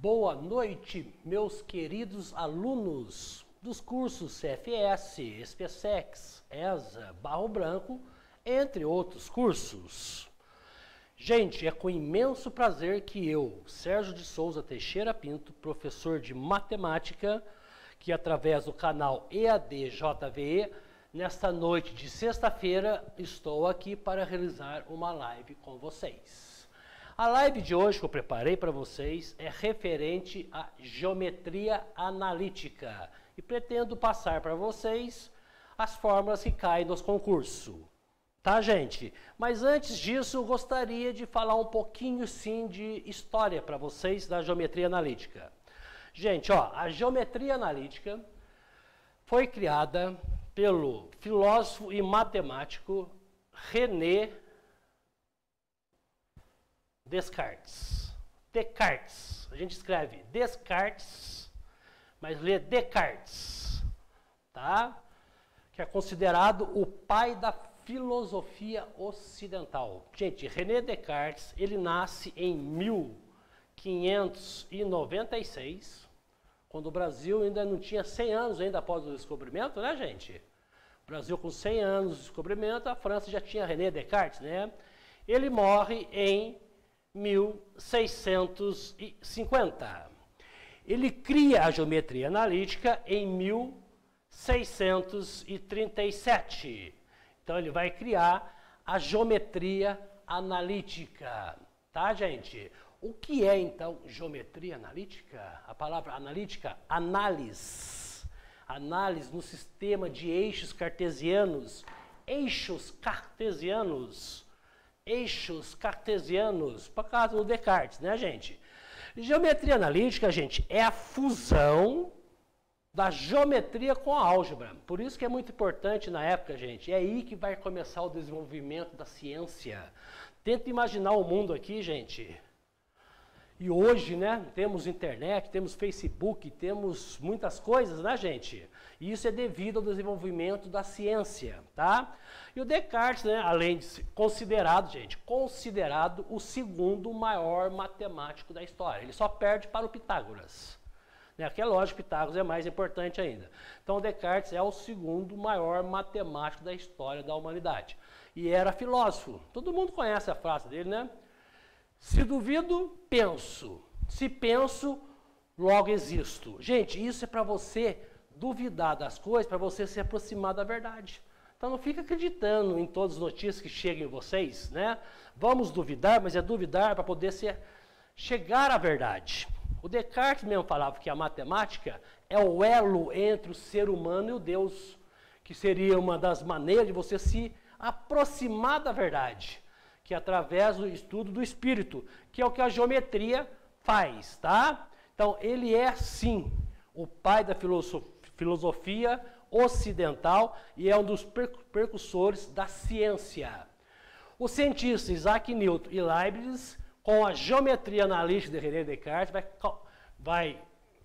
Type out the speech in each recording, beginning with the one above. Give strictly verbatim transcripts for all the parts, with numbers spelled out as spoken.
Boa noite, meus queridos alunos dos cursos C F S, SpaceX, ESA, Barro Branco, entre outros cursos. Gente, é com imenso prazer que eu, Sérgio de Souza Teixeira Pinto, professor de matemática, que através do canal E A D J V E, nesta noite de sexta-feira, estou aqui para realizar uma live com vocês. A live de hoje que eu preparei para vocês é referente à geometria analítica e pretendo passar para vocês as fórmulas que caem nos concursos. Tá, gente? Mas antes disso, eu gostaria de falar um pouquinho, sim, de história para vocês da geometria analítica. Gente, ó, a geometria analítica foi criada pelo filósofo e matemático René Descartes. Descartes. A gente escreve Descartes, mas lê Descartes, tá? Que é considerado o pai da filosofia ocidental. Gente, René Descartes, ele nasce em mil quinhentos e noventa e seis, quando o Brasil ainda não tinha cem anos ainda após o descobrimento, né, gente? O Brasil com cem anos de descobrimento, a França já tinha René Descartes, né? Ele morre em mil seiscentos e cinquenta. Ele cria a geometria analítica em mil seiscentos e trinta e sete. Então ele vai criar a geometria analítica, tá, gente? O que é então geometria analítica? A palavra analítica, análise. Análise no sistema de eixos cartesianos, eixos cartesianos. Eixos cartesianos, por causa do Descartes, né, gente? Geometria analítica, gente, é a fusão da geometria com a álgebra. Por isso que é muito importante na época, gente. É aí que vai começar o desenvolvimento da ciência. Tenta imaginar o mundo aqui, gente. E hoje, né, temos internet, temos Facebook, temos muitas coisas, né, gente? E isso é devido ao desenvolvimento da ciência, tá? E o Descartes, né, além de ser considerado, gente, considerado o segundo maior matemático da história. Ele só perde para o Pitágoras. Né? Aqui é lógico, Pitágoras é mais importante ainda. Então, o Descartes é o segundo maior matemático da história da humanidade. E era filósofo. Todo mundo conhece a frase dele, né? Se duvido, penso. Se penso, logo existo. Gente, isso é para você duvidar das coisas, para você se aproximar da verdade. Então não fica acreditando em todas as notícias que chegam em vocês, né? Vamos duvidar, mas é duvidar para poder ser, chegar à verdade. O Descartes mesmo falava que a matemática é o elo entre o ser humano e o Deus, que seria uma das maneiras de você se aproximar da verdade, que é através do estudo do espírito, que é o que a geometria faz, tá? Então, ele é, sim, o pai da filosofia ocidental e é um dos precursores da ciência. O cientista Isaac Newton e Leibniz, com a geometria analítica de René Descartes, vai, vai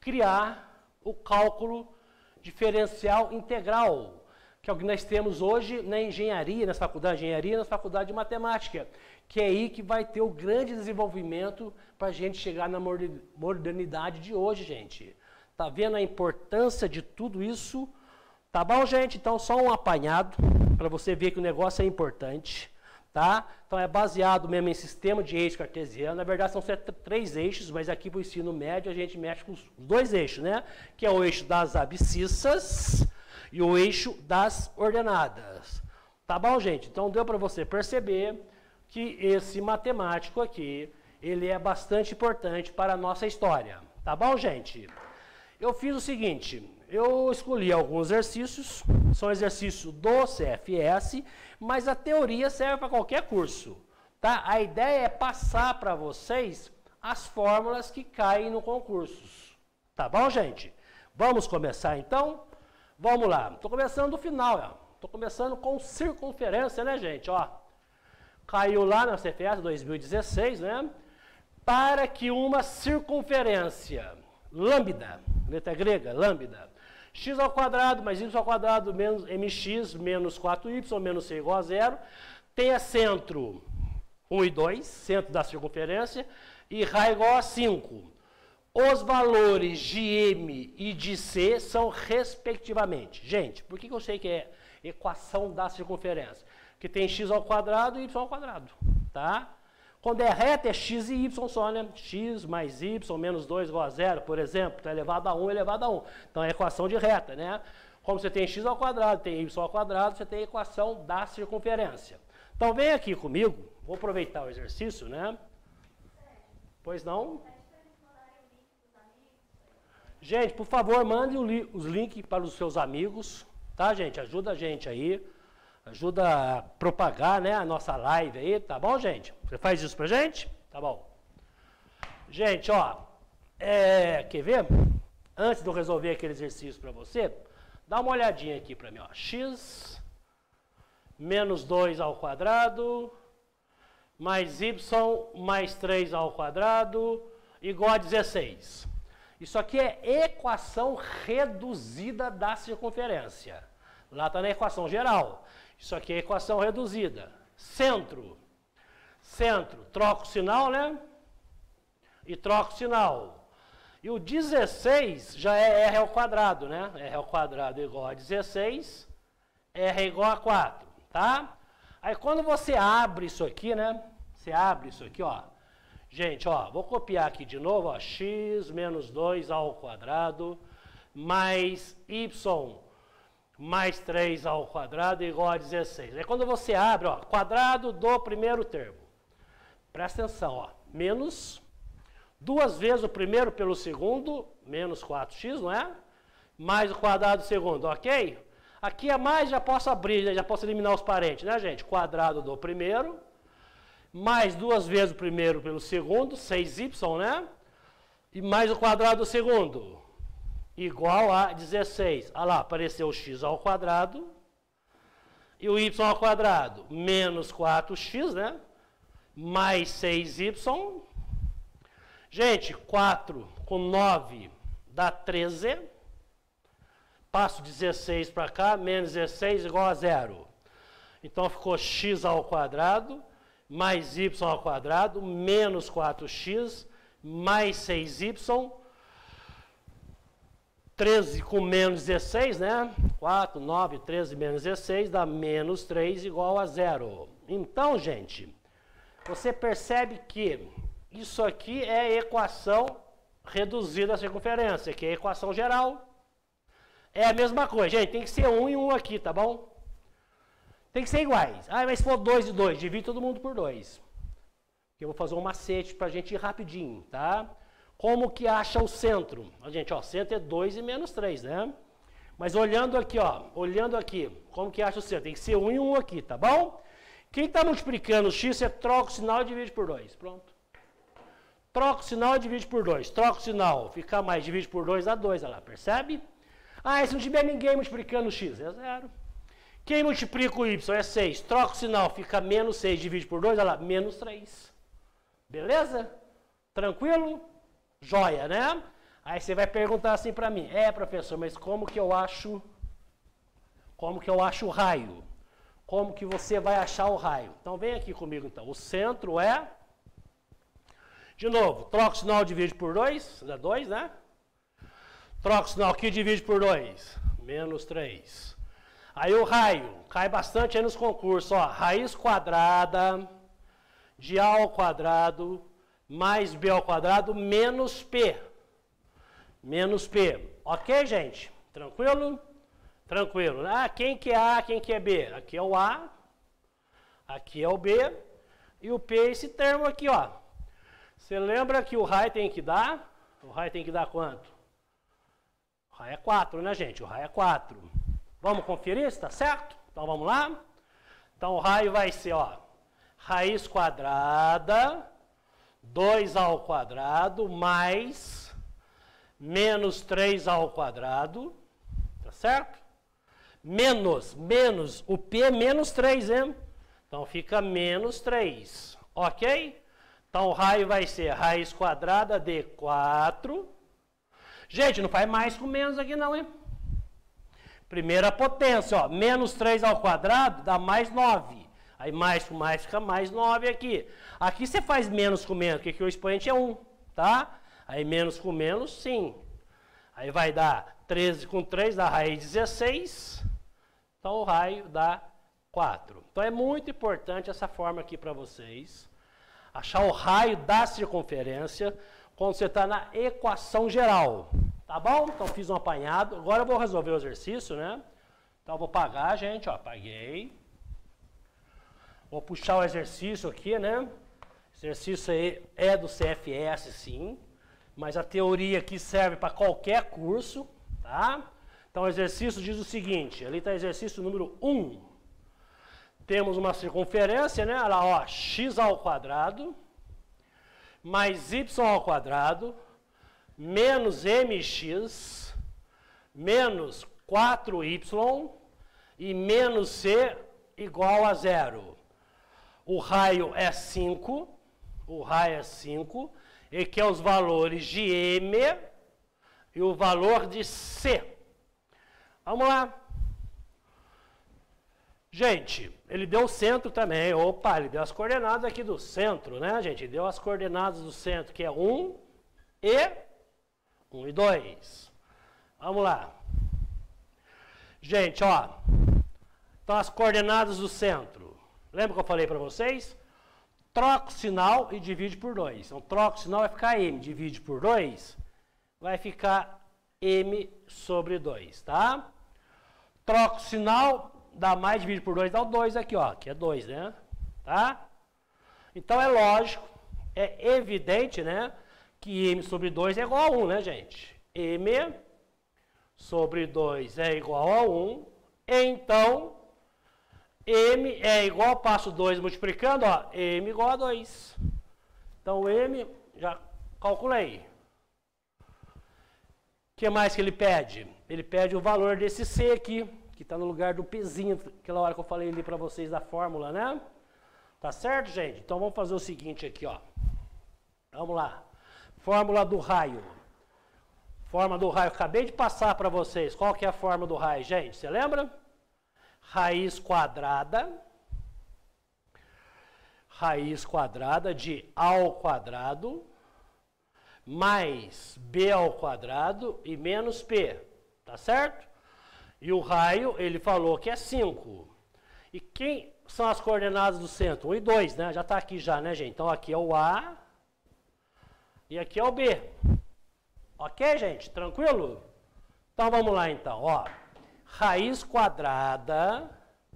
criar o cálculo diferencial integral, que é o que nós temos hoje na engenharia, nas faculdades de engenharia e nas faculdades de matemática, que é aí que vai ter o grande desenvolvimento para a gente chegar na modernidade de hoje, gente. Tá vendo a importância de tudo isso? Tá bom, gente? Então, só um apanhado para você ver que o negócio é importante, tá? Então, é baseado mesmo em sistema de eixo cartesiano. Na verdade, são três eixos, mas aqui para o ensino médio a gente mexe com os dois eixos, né? Que é o eixo das abscissas e o eixo das ordenadas. Tá bom, gente? Então, deu para você perceber que esse matemático aqui, ele é bastante importante para a nossa história. Tá bom, gente? Eu fiz o seguinte, eu escolhi alguns exercícios, são exercícios do C F S, mas a teoria serve para qualquer curso, tá? A ideia é passar para vocês as fórmulas que caem no concurso, tá bom, gente? Vamos começar, então? Vamos lá, estou começando do final, estou começando com circunferência, né, gente? Ó, caiu lá na C F S dois mil e dezesseis, né? Para que uma circunferência lambda, letra grega, lambda, x ao quadrado mais y ao quadrado menos mx menos quatro y menos c igual a zero, tenha centro um e dois, centro da circunferência, e raiz igual a cinco. Os valores de M e de C são respectivamente. Gente, por que eu sei que é equação da circunferência? Porque tem x ao quadrado e y ao quadrado, tá? Quando é reta é x e y só, né? X mais y menos dois igual a zero, por exemplo, está elevado a um elevado a um. Então é equação de reta, né? Como você tem x ao quadrado, tem y ao quadrado, você tem a equação da circunferência. Então vem aqui comigo, vou aproveitar o exercício, né? Pois não? Gente, por favor, mande os links para os seus amigos, tá, gente? Ajuda a gente aí, ajuda a propagar, né, a nossa live aí, tá bom, gente? Você faz isso pra gente? Tá bom. Gente, ó, é, quer ver? Antes de eu resolver aquele exercício para você, dá uma olhadinha aqui para mim, ó. X menos dois ao quadrado mais y mais três ao quadrado igual a dezesseis. Isso aqui é equação reduzida da circunferência. Lá está na equação geral. Isso aqui é equação reduzida. Centro. Centro. Troca o sinal, né? E troca o sinal. E o dezesseis já é R ao quadrado, né? R ao quadrado igual a dezesseis. R é igual a quatro, tá? Aí quando você abre isso aqui, né? Você abre isso aqui, ó. Gente, ó, vou copiar aqui de novo, ó, x menos dois ao quadrado mais y mais três ao quadrado igual a dezesseis. Aí quando você abre, ó, quadrado do primeiro termo. Presta atenção, ó, menos duas vezes o primeiro pelo segundo, menos quatro x, não é? Mais o quadrado do segundo, ok? Aqui é mais, já posso abrir, já posso eliminar os parentes, né, gente? Quadrado do primeiro, mais duas vezes o primeiro pelo segundo, seis y, né? E mais o quadrado do segundo, igual a dezesseis. Olha lá, apareceu o x ao quadrado e o y ao quadrado, menos quatro x, né? Mais seis y. Gente, quatro com nove dá treze. Passo dezesseis para cá, menos dezesseis igual a zero. Então ficou x ao quadrado mais y ao quadrado, menos quatro x, mais seis y, treze com menos dezesseis, né? quatro, nove, treze menos dezesseis, dá menos três igual a zero. Então, gente, você percebe que isso aqui é a equação reduzida da circunferência, que é a equação geral. É a mesma coisa, gente, tem que ser um e um aqui, tá bom? Tem que ser iguais. Ah, mas se for dois e dois, divide todo mundo por dois. Eu vou fazer um macete para a gente ir rapidinho, tá? Como que acha o centro? A gente, ó, centro é dois e menos três, né? Mas olhando aqui, ó, olhando aqui, como que acha o centro? Tem que ser um e um aqui, tá bom? Quem está multiplicando o x, você troca o sinal e divide por dois. Pronto. Troca o sinal e divide por dois. Troca o sinal, fica mais, divide por dois, dá dois, olha lá, percebe? Ah, e se não tiver ninguém multiplicando o x, é zero. Quem multiplica o y é seis. Troca o sinal, fica menos seis, divide por dois, olha lá, menos três. Beleza? Tranquilo? Joia, né? Aí você vai perguntar assim para mim, é, professor, mas como que eu acho, como que eu acho o raio? Como que você vai achar o raio? Então vem aqui comigo então. O centro é, de novo, troca o sinal, divide por dois, dá dois, né? Troca o sinal aqui, divide por dois, menos três. Aí o raio, cai bastante aí nos concursos, ó, raiz quadrada de A ao quadrado mais B ao quadrado menos P. Menos P. Ok, gente? Tranquilo? Tranquilo. Ah, quem que é A, quem que é B? Aqui é o A, aqui é o B, e o P é esse termo aqui, ó. Você lembra que o raio tem que dar? O raio tem que dar quanto? O raio é quatro, né, gente? O raio é quatro. Vamos conferir se está certo? Então vamos lá? Então o raio vai ser, ó, raiz quadrada, dois ao quadrado, mais menos três ao quadrado, tá certo? Menos, menos, o P é menos três, hein? Então fica menos três, ok? Então o raio vai ser raiz quadrada de quatro. Gente, não faz mais com menos aqui não, hein? Primeira potência, ó, menos três ao quadrado dá mais nove. Aí mais com mais fica mais nove aqui. Aqui você faz menos com menos, porque aqui o expoente é um, tá? Aí menos com menos, sim. Aí vai dar treze com três, dá raiz de dezesseis. Então o raio dá quatro. Então é muito importante essa forma aqui para vocês. Achar o raio da circunferência quando você está na equação geral. Tá bom? Então fiz um apanhado. Agora eu vou resolver o exercício, né? Então eu vou pagar, gente, ó, apaguei. Vou puxar o exercício aqui, né? O exercício aí é do C F S, sim. Mas a teoria aqui serve para qualquer curso, tá? Então o exercício diz o seguinte, ali está o exercício número um. Temos uma circunferência, né? Olha lá, ó, x ao quadrado mais y ao quadrado menos mx menos quatro y e menos c igual a zero. O raio é cinco, o raio é cinco, e que é os valores de m e o valor de c. Vamos lá. Gente, ele deu o centro também. Opa, ele deu as coordenadas aqui do centro, né, gente? Ele deu as coordenadas do centro, que é um e um e dois. Vamos lá. Gente, ó. Então, as coordenadas do centro. Lembra que eu falei para vocês? Troca o sinal e divide por dois. Então, troca o sinal vai ficar m. Divide por dois, vai ficar m sobre dois, tá? Troca o sinal, dá mais, divide por dois, dá o dois aqui, ó. Aqui é dois, né? Tá? Então, é lógico, é evidente, né? Que m sobre dois é igual a um, né, gente? M sobre dois é igual a um. Então, m é igual, passo dois multiplicando, ó, m igual a dois. Então, m, já calculei. O que mais que ele pede? Ele pede o valor desse c aqui, que está no lugar do pzinho, aquela hora que eu falei ali para vocês da fórmula, né? Tá certo, gente? Então, vamos fazer o seguinte aqui, ó. Vamos lá. Fórmula do raio. Fórmula do raio, acabei de passar para vocês. Qual que é a fórmula do raio, gente? Você lembra? Raiz quadrada, raiz quadrada de A ao quadrado, mais B ao quadrado e menos P, tá certo? E o raio, ele falou que é cinco. E quem são as coordenadas do centro? um e dois, né? Já está aqui já, né, gente? Então aqui é o A e aqui é o B. Ok, gente? Tranquilo? Então vamos lá, então, ó. Raiz quadrada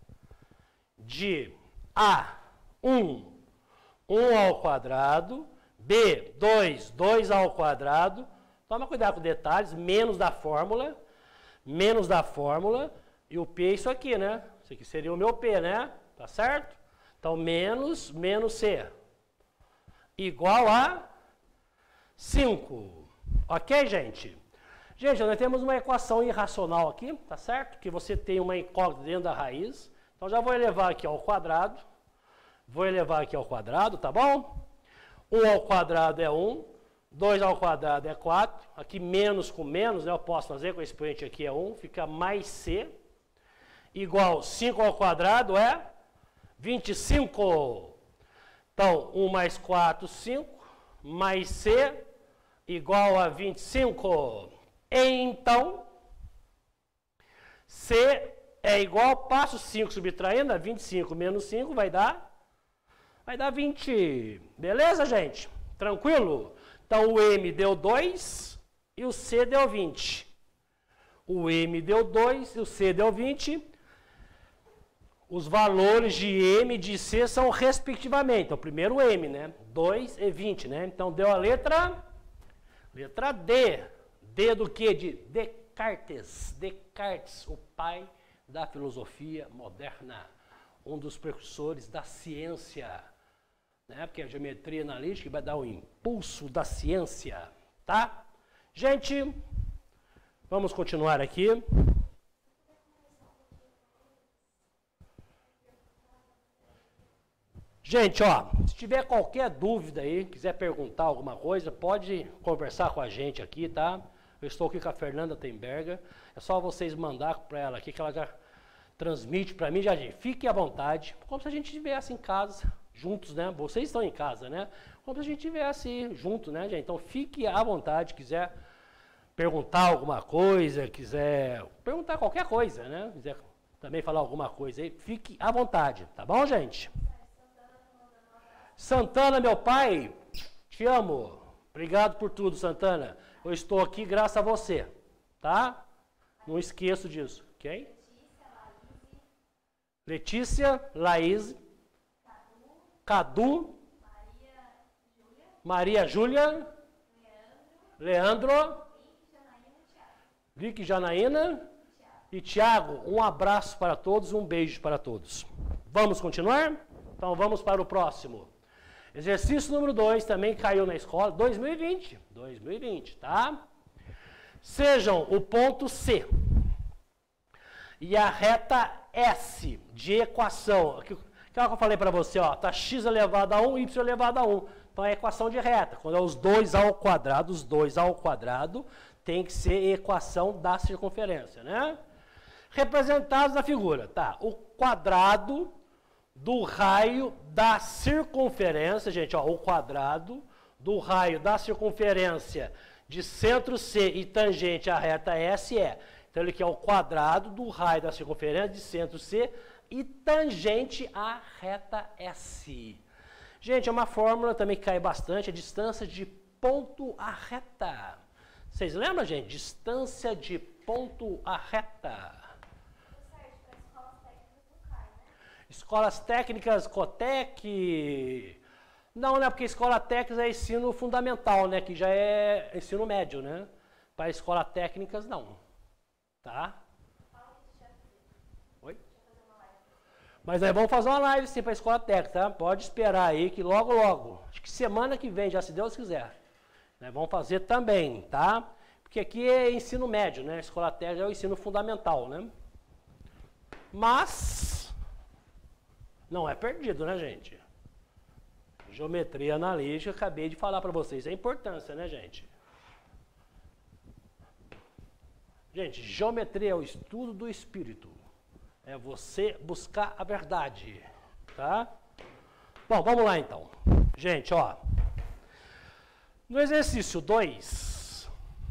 de A, um, um ao quadrado, B, dois, dois ao quadrado. Toma cuidado com detalhes, menos da fórmula, menos da fórmula, e o P é isso aqui, né? Isso aqui seria o meu P, né? Tá certo? Então, menos, menos C, igual a cinco. Ok, gente? Gente, nós temos uma equação irracional aqui, tá certo? Que você tem uma incógnita dentro da raiz. Então, já vou elevar aqui ao quadrado. Vou elevar aqui ao quadrado, tá bom? um ao quadrado é um. dois ao quadrado é quatro. Aqui, menos com menos, né? Eu posso fazer com o expoente aqui é um. Fica mais C. Igual cinco ao quadrado é vinte e cinco. Então, um mais quatro, cinco. Mais C igual a vinte e cinco. Então, C é igual, passo cinco subtraindo, vinte e cinco menos cinco vai dar, vai dar vinte. Beleza, gente? Tranquilo? Então, o M deu dois e o C deu vinte. O M deu dois e o C deu vinte. Os valores de M e de C são respectivamente. Então, primeiro M, né? dois e vinte, né? Então, deu a letra, letra D. D do que? De Descartes. Descartes, o pai da filosofia moderna. Um dos precursores da ciência. Né? Porque a geometria analítica vai dar o impulso da ciência. Tá? Gente, vamos continuar aqui. Gente, ó, se tiver qualquer dúvida aí, quiser perguntar alguma coisa, pode conversar com a gente aqui, tá? Eu estou aqui com a Fernanda Temberga. É só vocês mandar para ela aqui que ela já transmite para mim. Já fiquem à vontade, como se a gente estivesse em casa, juntos, né? Vocês estão em casa, né? como se a gente estivesse junto, né, gente? Então fique à vontade, quiser perguntar alguma coisa, quiser perguntar qualquer coisa, né? Quiser também falar alguma coisa aí, fique à vontade, tá bom, gente? Santana, meu pai, te amo. Obrigado por tudo, Santana. Eu estou aqui graças a você, tá? Não esqueço disso, ok? Letícia, Laís, Cadu, Maria Júlia, Leandro, Vicky Janaína e Tiago. Um abraço para todos, um beijo para todos. Vamos continuar? Então vamos para o próximo. Exercício número dois também caiu na escola, dois mil e vinte, dois mil e vinte, tá? Sejam o ponto C e a reta S de equação. Aquilo que eu falei para você, ó, tá x elevado a um, y elevado a um. Então é equação de reta. Quando é os dois ao quadrado, os dois ao quadrado, tem que ser equação da circunferência, né? Representados na figura, tá? O quadrado do raio da circunferência, gente, ó, o quadrado do raio da circunferência de centro C e tangente à reta S é. Então, ele quer o quadrado do raio da circunferência de centro C e tangente à reta S. Gente, é uma fórmula também que cai bastante, a distância de ponto à reta. Vocês lembram, gente? Distância de ponto à reta. Escolas técnicas, Cotec. Não, né? Porque escola técnica é ensino fundamental, né? Que já é ensino médio, né? Para escola técnicas, não. Tá? Oi? Mas nós vamos fazer uma live sim para a escola técnica, tá? Pode esperar aí que logo, logo. Acho que semana que vem, já se Deus quiser. Nós vamos fazer também, tá? Porque aqui é ensino médio, né? A escola técnica é o ensino fundamental, né? Mas não é perdido, né, gente? Geometria analítica, acabei de falar para vocês a importância, né, gente? Gente, geometria é o estudo do espírito. É você buscar a verdade, tá? Bom, vamos lá então. Gente, ó. No exercício dois,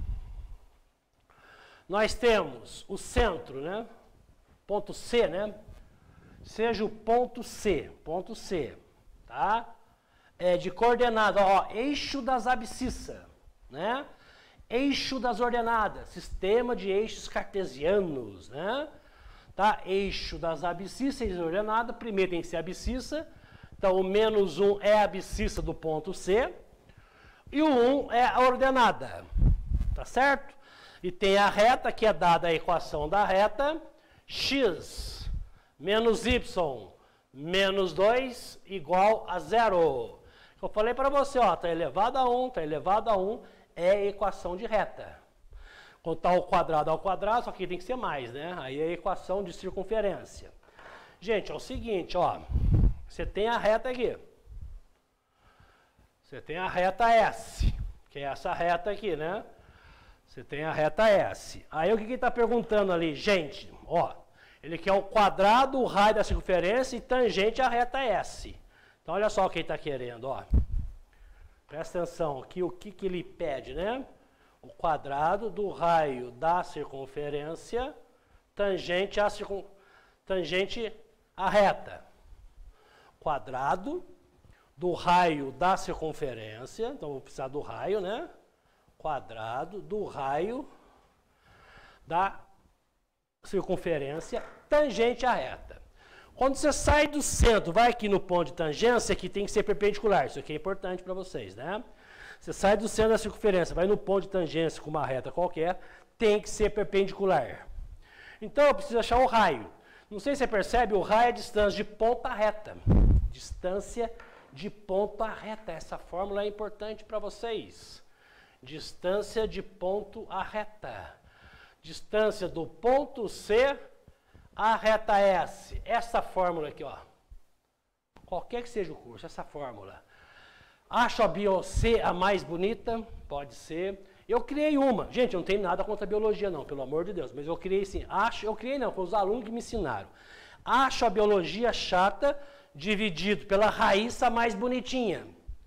nós temos o centro, né? Ponto C, né? Seja o ponto C, ponto C, tá? É de coordenada, ó, eixo das abscissas, né? Eixo das ordenadas, sistema de eixos cartesianos, né? Tá? Eixo das abscissas e ordenada, primeiro tem que ser abscissa, então o menos um é a abscissa do ponto C, e o um é a ordenada, tá certo? E tem a reta, que é dada a equação da reta, x menos y menos dois igual a zero. Eu falei para você, ó, tá elevado a um, tá elevado a um, é equação de reta. Quando está o quadrado ao quadrado, só que tem que ser mais, né? Aí é equação de circunferência. Gente, é o seguinte, ó, você tem a reta aqui. Você tem a reta S, que é essa reta aqui, né? Você tem a reta S. Aí o que ele está perguntando ali? Gente, ó, ele quer o quadrado, o raio da circunferência e tangente à reta S. Então, olha só o que ele está querendo, ó. Presta atenção aqui, o que, que ele pede, né? O quadrado do raio da circunferência tangente à, circun... tangente à reta. Quadrado do raio da circunferência, então vou precisar do raio, né? Quadrado do raio da circunferência tangente à reta. Quando você sai do centro, vai aqui no ponto de tangência, que tem que ser perpendicular. Isso aqui é importante para vocês, né? Você sai do centro da circunferência, vai no ponto de tangência com uma reta qualquer, tem que ser perpendicular. Então, eu preciso achar o raio. Não sei se você percebe, o raio é a distância de ponta a reta. Distância de ponto a reta. Essa fórmula é importante para vocês. Distância de ponto a reta. Distância do ponto C a reta S. Essa fórmula aqui, ó. Qualquer que seja o curso, essa fórmula. Acho a Beyoncé a mais bonita? Pode ser. Eu criei uma. Gente, eu não tenho nada contra a biologia, não, pelo amor de Deus. Mas eu criei sim. Acho, eu criei não, foi os alunos que me ensinaram. Acho a biologia chata dividido pela raiz a mais bonitinha.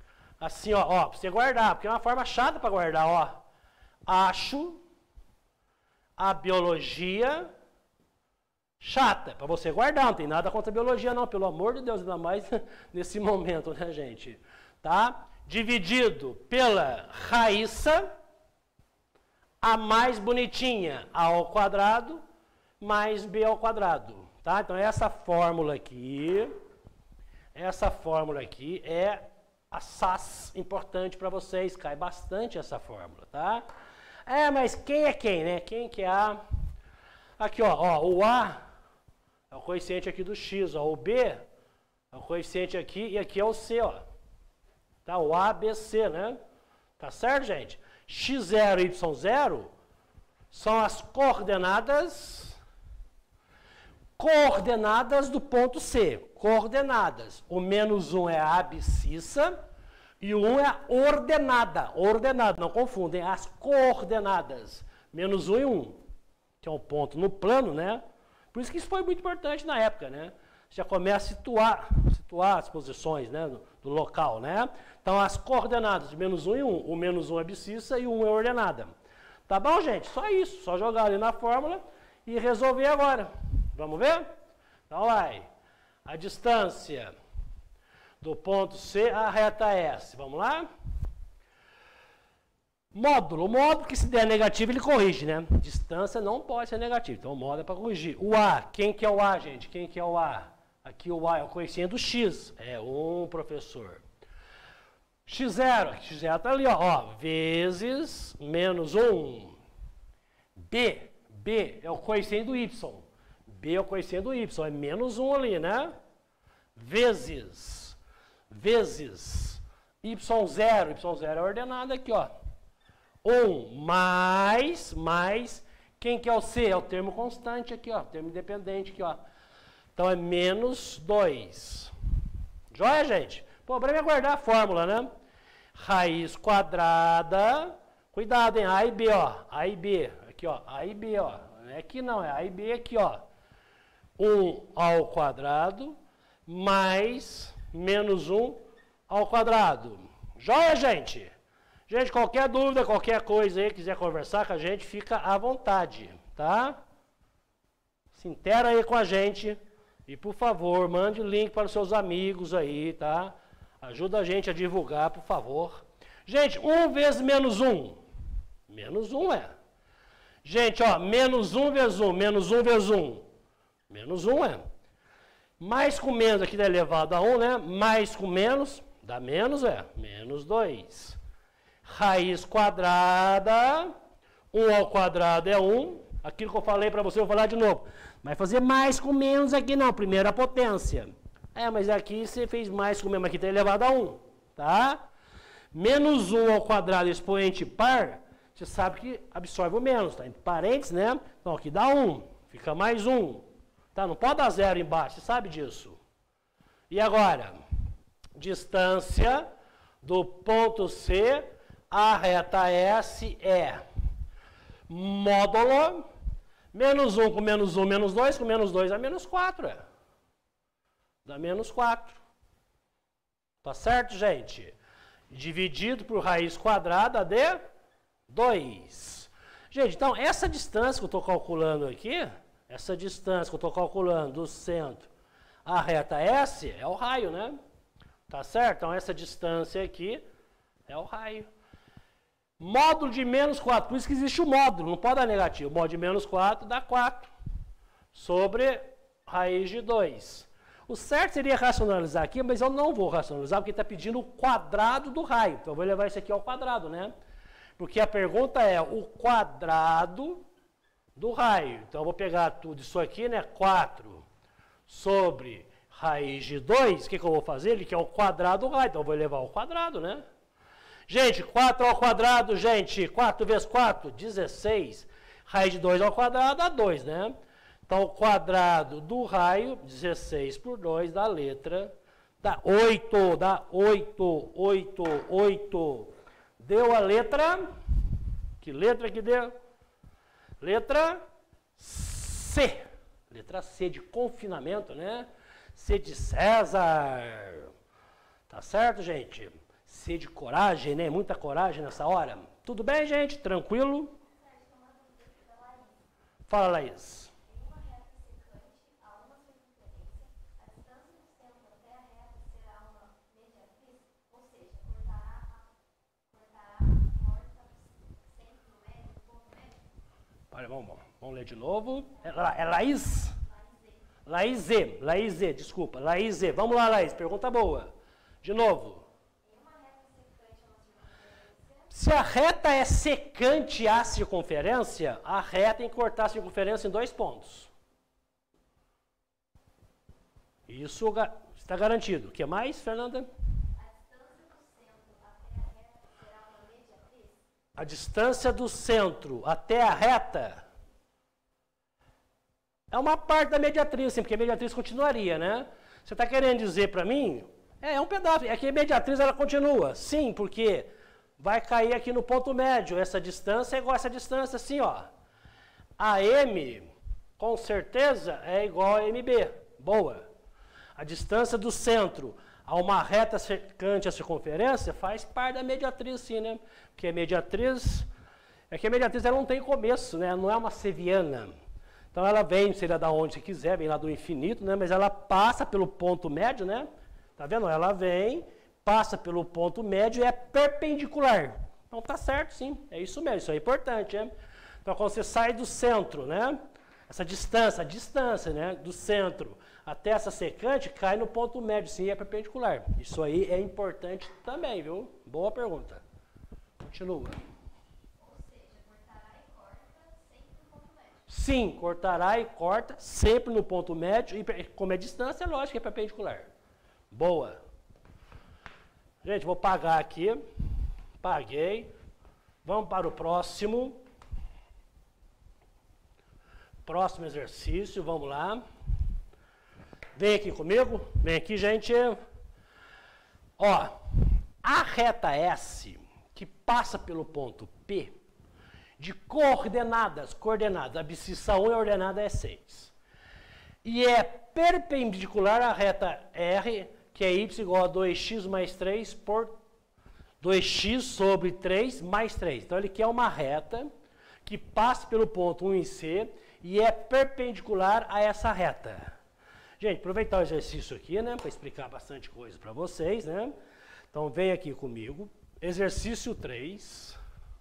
assim, ó, ó, pra você guardar, porque é uma forma chata para guardar, ó. Acho a biologia chata, para você guardar, não tem nada contra a biologia não, pelo amor de Deus, ainda mais nesse momento, né, gente? Tá? Dividido pela Raíssa, a mais bonitinha, A ao quadrado, mais B ao quadrado, tá? Então, essa fórmula aqui, essa fórmula aqui é a S A S importante para vocês, cai bastante essa fórmula, tá? É, mas quem é quem, né? Quem que é A? Aqui, ó, ó, o A é o coeficiente aqui do X, ó, o B é o coeficiente aqui e aqui é o C, ó. Tá? O A, B, C, né? Tá certo, gente? x zero e y zero são as coordenadas coordenadas do ponto C. Coordenadas. O menos um é a abscissa e o um é a ordenada. Ordenada, não confundem. As coordenadas. Menos um e um. Que é um ponto no plano, né? Por isso que isso foi muito importante na época, né? Já começa a situar, situar as posições, né? Do, do local, né? Então, as coordenadas de menos um e um. O menos um é abscissa e o um é ordenada. Tá bom, gente? Só isso. Só jogar ali na fórmula e resolver agora. Vamos ver? Então, vai. A distância do ponto C à reta S. Vamos lá? Módulo. O módulo que se der negativo, ele corrige, né? Distância não pode ser negativo. Então, o módulo é para corrigir. O A. Quem que é o A, gente? Quem que é o A? Aqui o A é o coeficiente do X. É um, professor. x zero. x zero está ali, ó, ó. Vezes menos um. B. B é o coeficiente do Y. B é o coeficiente do Y. É menos um ali, né? Vezes. Vezes. Y zero. Y zero é ordenado aqui, ó. um mais, mais, quem que é o C? É o termo constante aqui, ó, termo independente aqui, ó. Então, é menos dois. Joia, gente? O problema é guardar a fórmula, né? Raiz quadrada, cuidado, hein? A e B, ó, A e B, aqui, ó, A e B, ó. Não é aqui não, é A e B aqui, ó. um ao quadrado, mais menos um ao quadrado. Joia, gente? Gente, qualquer dúvida, qualquer coisa aí, quiser conversar com a gente, fica à vontade, tá? Se intera aí com a gente e, por favor, mande o link para os seus amigos aí, tá? Ajuda a gente a divulgar, por favor. Gente, um vezes menos um. Menos um é. Gente, ó, menos um vezes um, menos um vezes um. Menos um é. Mais com menos aqui dá elevado a um, né? Mais com menos, dá menos, é. Menos dois. Raiz quadrada, um ao quadrado é um. Aquilo que eu falei para você, eu vou falar de novo. Vai fazer mais com menos aqui não, primeira potência. É, mas aqui você fez mais com menos, aqui está elevado a um, tá? Menos um ao quadrado expoente par, você sabe que absorve o menos, tá? Entre parênteses, né? Então aqui dá um, fica mais um. Tá? Não pode dar zero embaixo, você sabe disso. E agora? Distância do ponto C à reta S é módulo, menos um com menos um, menos dois, com menos dois dá menos quatro. É. Dá menos quatro. Tá certo, gente? Dividido por raiz quadrada de dois. Gente, então essa distância que eu estou calculando aqui, essa distância que eu estou calculando do centro à reta S é o raio, né? Tá certo? Então essa distância aqui é o raio. Módulo de menos quatro, por isso que existe o módulo, não pode dar negativo. O módulo de menos quatro dá quatro sobre raiz de dois. O certo seria racionalizar aqui, mas eu não vou racionalizar, porque está pedindo o quadrado do raio. Então eu vou levar isso aqui ao quadrado, né? Porque a pergunta é o quadrado do raio. Então eu vou pegar tudo isso aqui, né? quatro sobre raiz de dois. O que, que eu vou fazer? Ele quer o quadrado do raio, então eu vou levar ao quadrado, né? Gente, quatro ao quadrado, gente, quatro vezes quatro, dezesseis. Raiz de dois ao quadrado dá dois, né? Então, o quadrado do raio, dezesseis por dois, dá letra, dá oito, dá oito, oito, oito. Deu a letra, que letra que deu? Letra C. Letra C de confinamento, né? C de César. Tá certo, gente? C de coragem, né? Muita coragem nessa hora. Tudo bem, gente? Tranquilo? Fala, Laís. Olha, vamos, vamos, vamos ler de novo. É, La, é Laís? Laís Z. Laís Z, desculpa. Laís Z. Vamos lá, Laís. Pergunta boa. De novo. Se a reta é secante à circunferência, a reta tem que cortar a circunferência em dois pontos. Isso está garantido. O que mais, Fernanda? A distância do centro até a reta é uma parte da mediatriz, sim, porque a mediatriz continuaria, né? Você está querendo dizer para mim? É, é um pedaço. É que a mediatriz ela continua. Sim, porque vai cair aqui no ponto médio. Essa distância é igual a essa distância, assim, ó. A M, com certeza, é igual a M B. Boa. A distância do centro a uma reta secante à circunferência faz parte da mediatriz, sim, né? Porque a mediatriz, é que a mediatriz ela não tem começo, né? Não é uma seviana. Então ela vem, seria da onde você quiser, vem lá do infinito, né? Mas ela passa pelo ponto médio, né? Tá vendo? Ela vem, passa pelo ponto médio e é perpendicular. Então tá certo, sim. É isso mesmo, isso é importante, né? Então quando você sai do centro, né? Essa distância, a distância, né? Do centro até essa secante cai no ponto médio, sim, é perpendicular. Isso aí é importante também, viu? Boa pergunta. Continua. Ou seja, cortará e corta sempre no ponto médio. Sim, cortará e corta sempre no ponto médio, e como é distância, é lógico que é perpendicular. Boa. Gente, vou pagar aqui. Paguei. Vamos para o próximo. Próximo exercício, vamos lá. Vem aqui comigo. Vem aqui, gente. Ó, a reta S, que passa pelo ponto P, de coordenadas, coordenadas, a abscissa um e a ordenada é seis. E é perpendicular à reta R, que é y igual a dois x mais três por dois x sobre três mais três. Então, ele quer uma reta que passe pelo ponto um e C e é perpendicular a essa reta. Gente, aproveitar o exercício aqui, né, para explicar bastante coisa para vocês, né? Então, vem aqui comigo. Exercício três.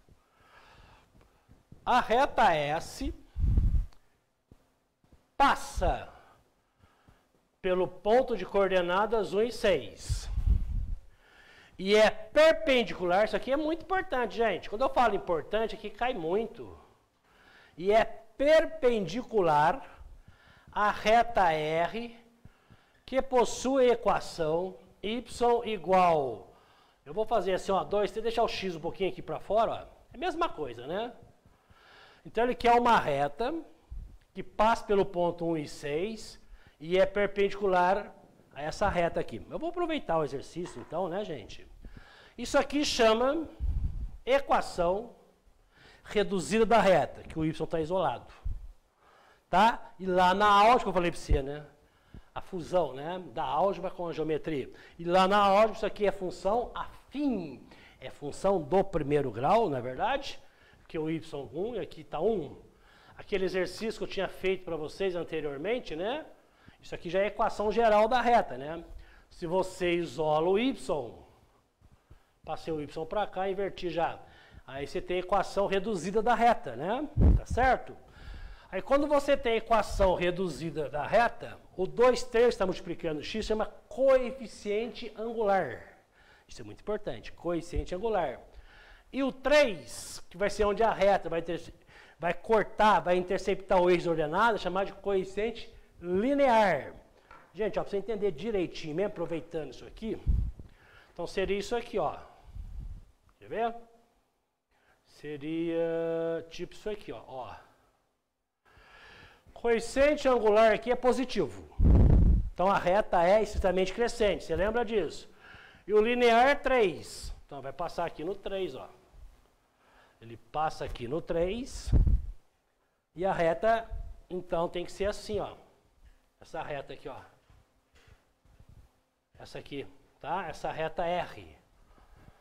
A reta S passa pelo ponto de coordenadas um e seis. E é perpendicular, isso aqui é muito importante, gente. Quando eu falo importante, aqui cai muito. E é perpendicular a reta R, que possui a equação y igual, eu vou fazer assim, ó, dois, deixar o x um pouquinho aqui para fora, ó, é a mesma coisa, né? Então, ele quer uma reta que passa pelo ponto um e seis e é perpendicular a essa reta aqui. Eu vou aproveitar o exercício, então, né, gente? Isso aqui chama equação reduzida da reta, que o y está isolado. Tá? E lá na álgebra, que eu falei para você, né? A fusão, né? Da álgebra com a geometria. E lá na álgebra, isso aqui é função afim. É função do primeiro grau, não é verdade? Porque o y um, e aqui está um. Aquele exercício que eu tinha feito para vocês anteriormente, né? Isso aqui já é a equação geral da reta, né? Se você isola o y, passei o y para cá, inverti já. Aí você tem a equação reduzida da reta, né? Tá certo? Aí quando você tem a equação reduzida da reta, o dois terços está multiplicando x, chama coeficiente angular. Isso é muito importante, coeficiente angular. E o três, que vai ser onde a reta vai, ter, vai cortar, vai interceptar o eixo ordenado, é chamado de coeficiente linear. Gente, para você entender direitinho, mesmo aproveitando isso aqui, então seria isso aqui, ó. Quer ver? Seria tipo isso aqui, ó. ó. Coeficiente angular aqui é positivo. Então a reta é estritamente crescente, você lembra disso? E o linear é três. Então vai passar aqui no três, ó. Ele passa aqui no três. E a reta, então, tem que ser assim, ó. Essa reta aqui, ó. Essa aqui, tá? Essa reta R.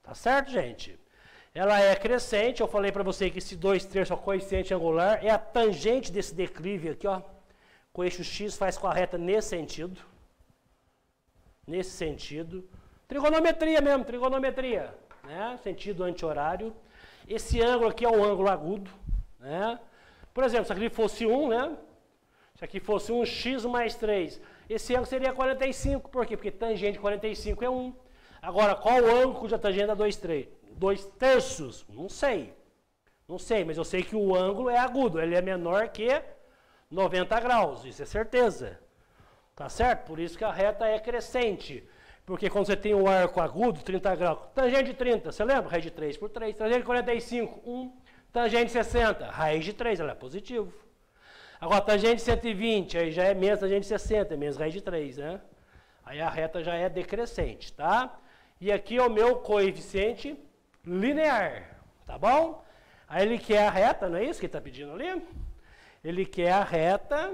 Tá certo, gente? Ela é crescente, eu falei para você que esse dois terços, o coeficiente angular, é a tangente desse declive aqui, ó. Com o eixo X faz com a reta nesse sentido. Nesse sentido. Trigonometria mesmo, trigonometria. Né? Sentido anti-horário. Esse ângulo aqui é um ângulo agudo. Né? Por exemplo, se aqui fosse um, né? Se aqui fosse um x mais três, esse ângulo seria quarenta e cinco. Por quê? Porque tangente de quarenta e cinco é um. Agora, qual o ângulo cuja tangente é dois terços? Não sei. Não sei, mas eu sei que o ângulo é agudo. Ele é menor que noventa graus. Isso é certeza. Tá certo? Por isso que a reta é crescente. Porque quando você tem um arco agudo, trinta graus, tangente de trinta, você lembra? Raiz de três por três. Tangente de quarenta e cinco, um. Tangente de sessenta, raiz de três, ela é positivo. Agora, tangente de cento e vinte, aí já é menos tangente de sessenta, é menos raiz de três, né? Aí a reta já é decrescente, tá? E aqui é o meu coeficiente linear, tá bom? Aí ele quer a reta, não é isso que ele está pedindo ali? Ele quer a reta,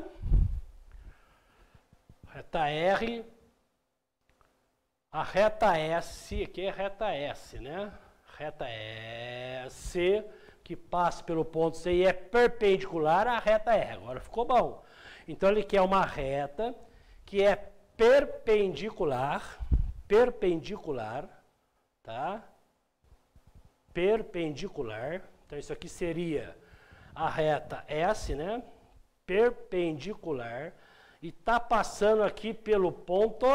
reta R, a reta S, aqui é reta S, né? Reta S, que passa pelo ponto C e é perpendicular à reta R. Agora ficou bom. Então ele quer uma reta que é perpendicular, perpendicular, tá? Perpendicular. Então isso aqui seria a reta S, né? Perpendicular. E tá passando aqui pelo ponto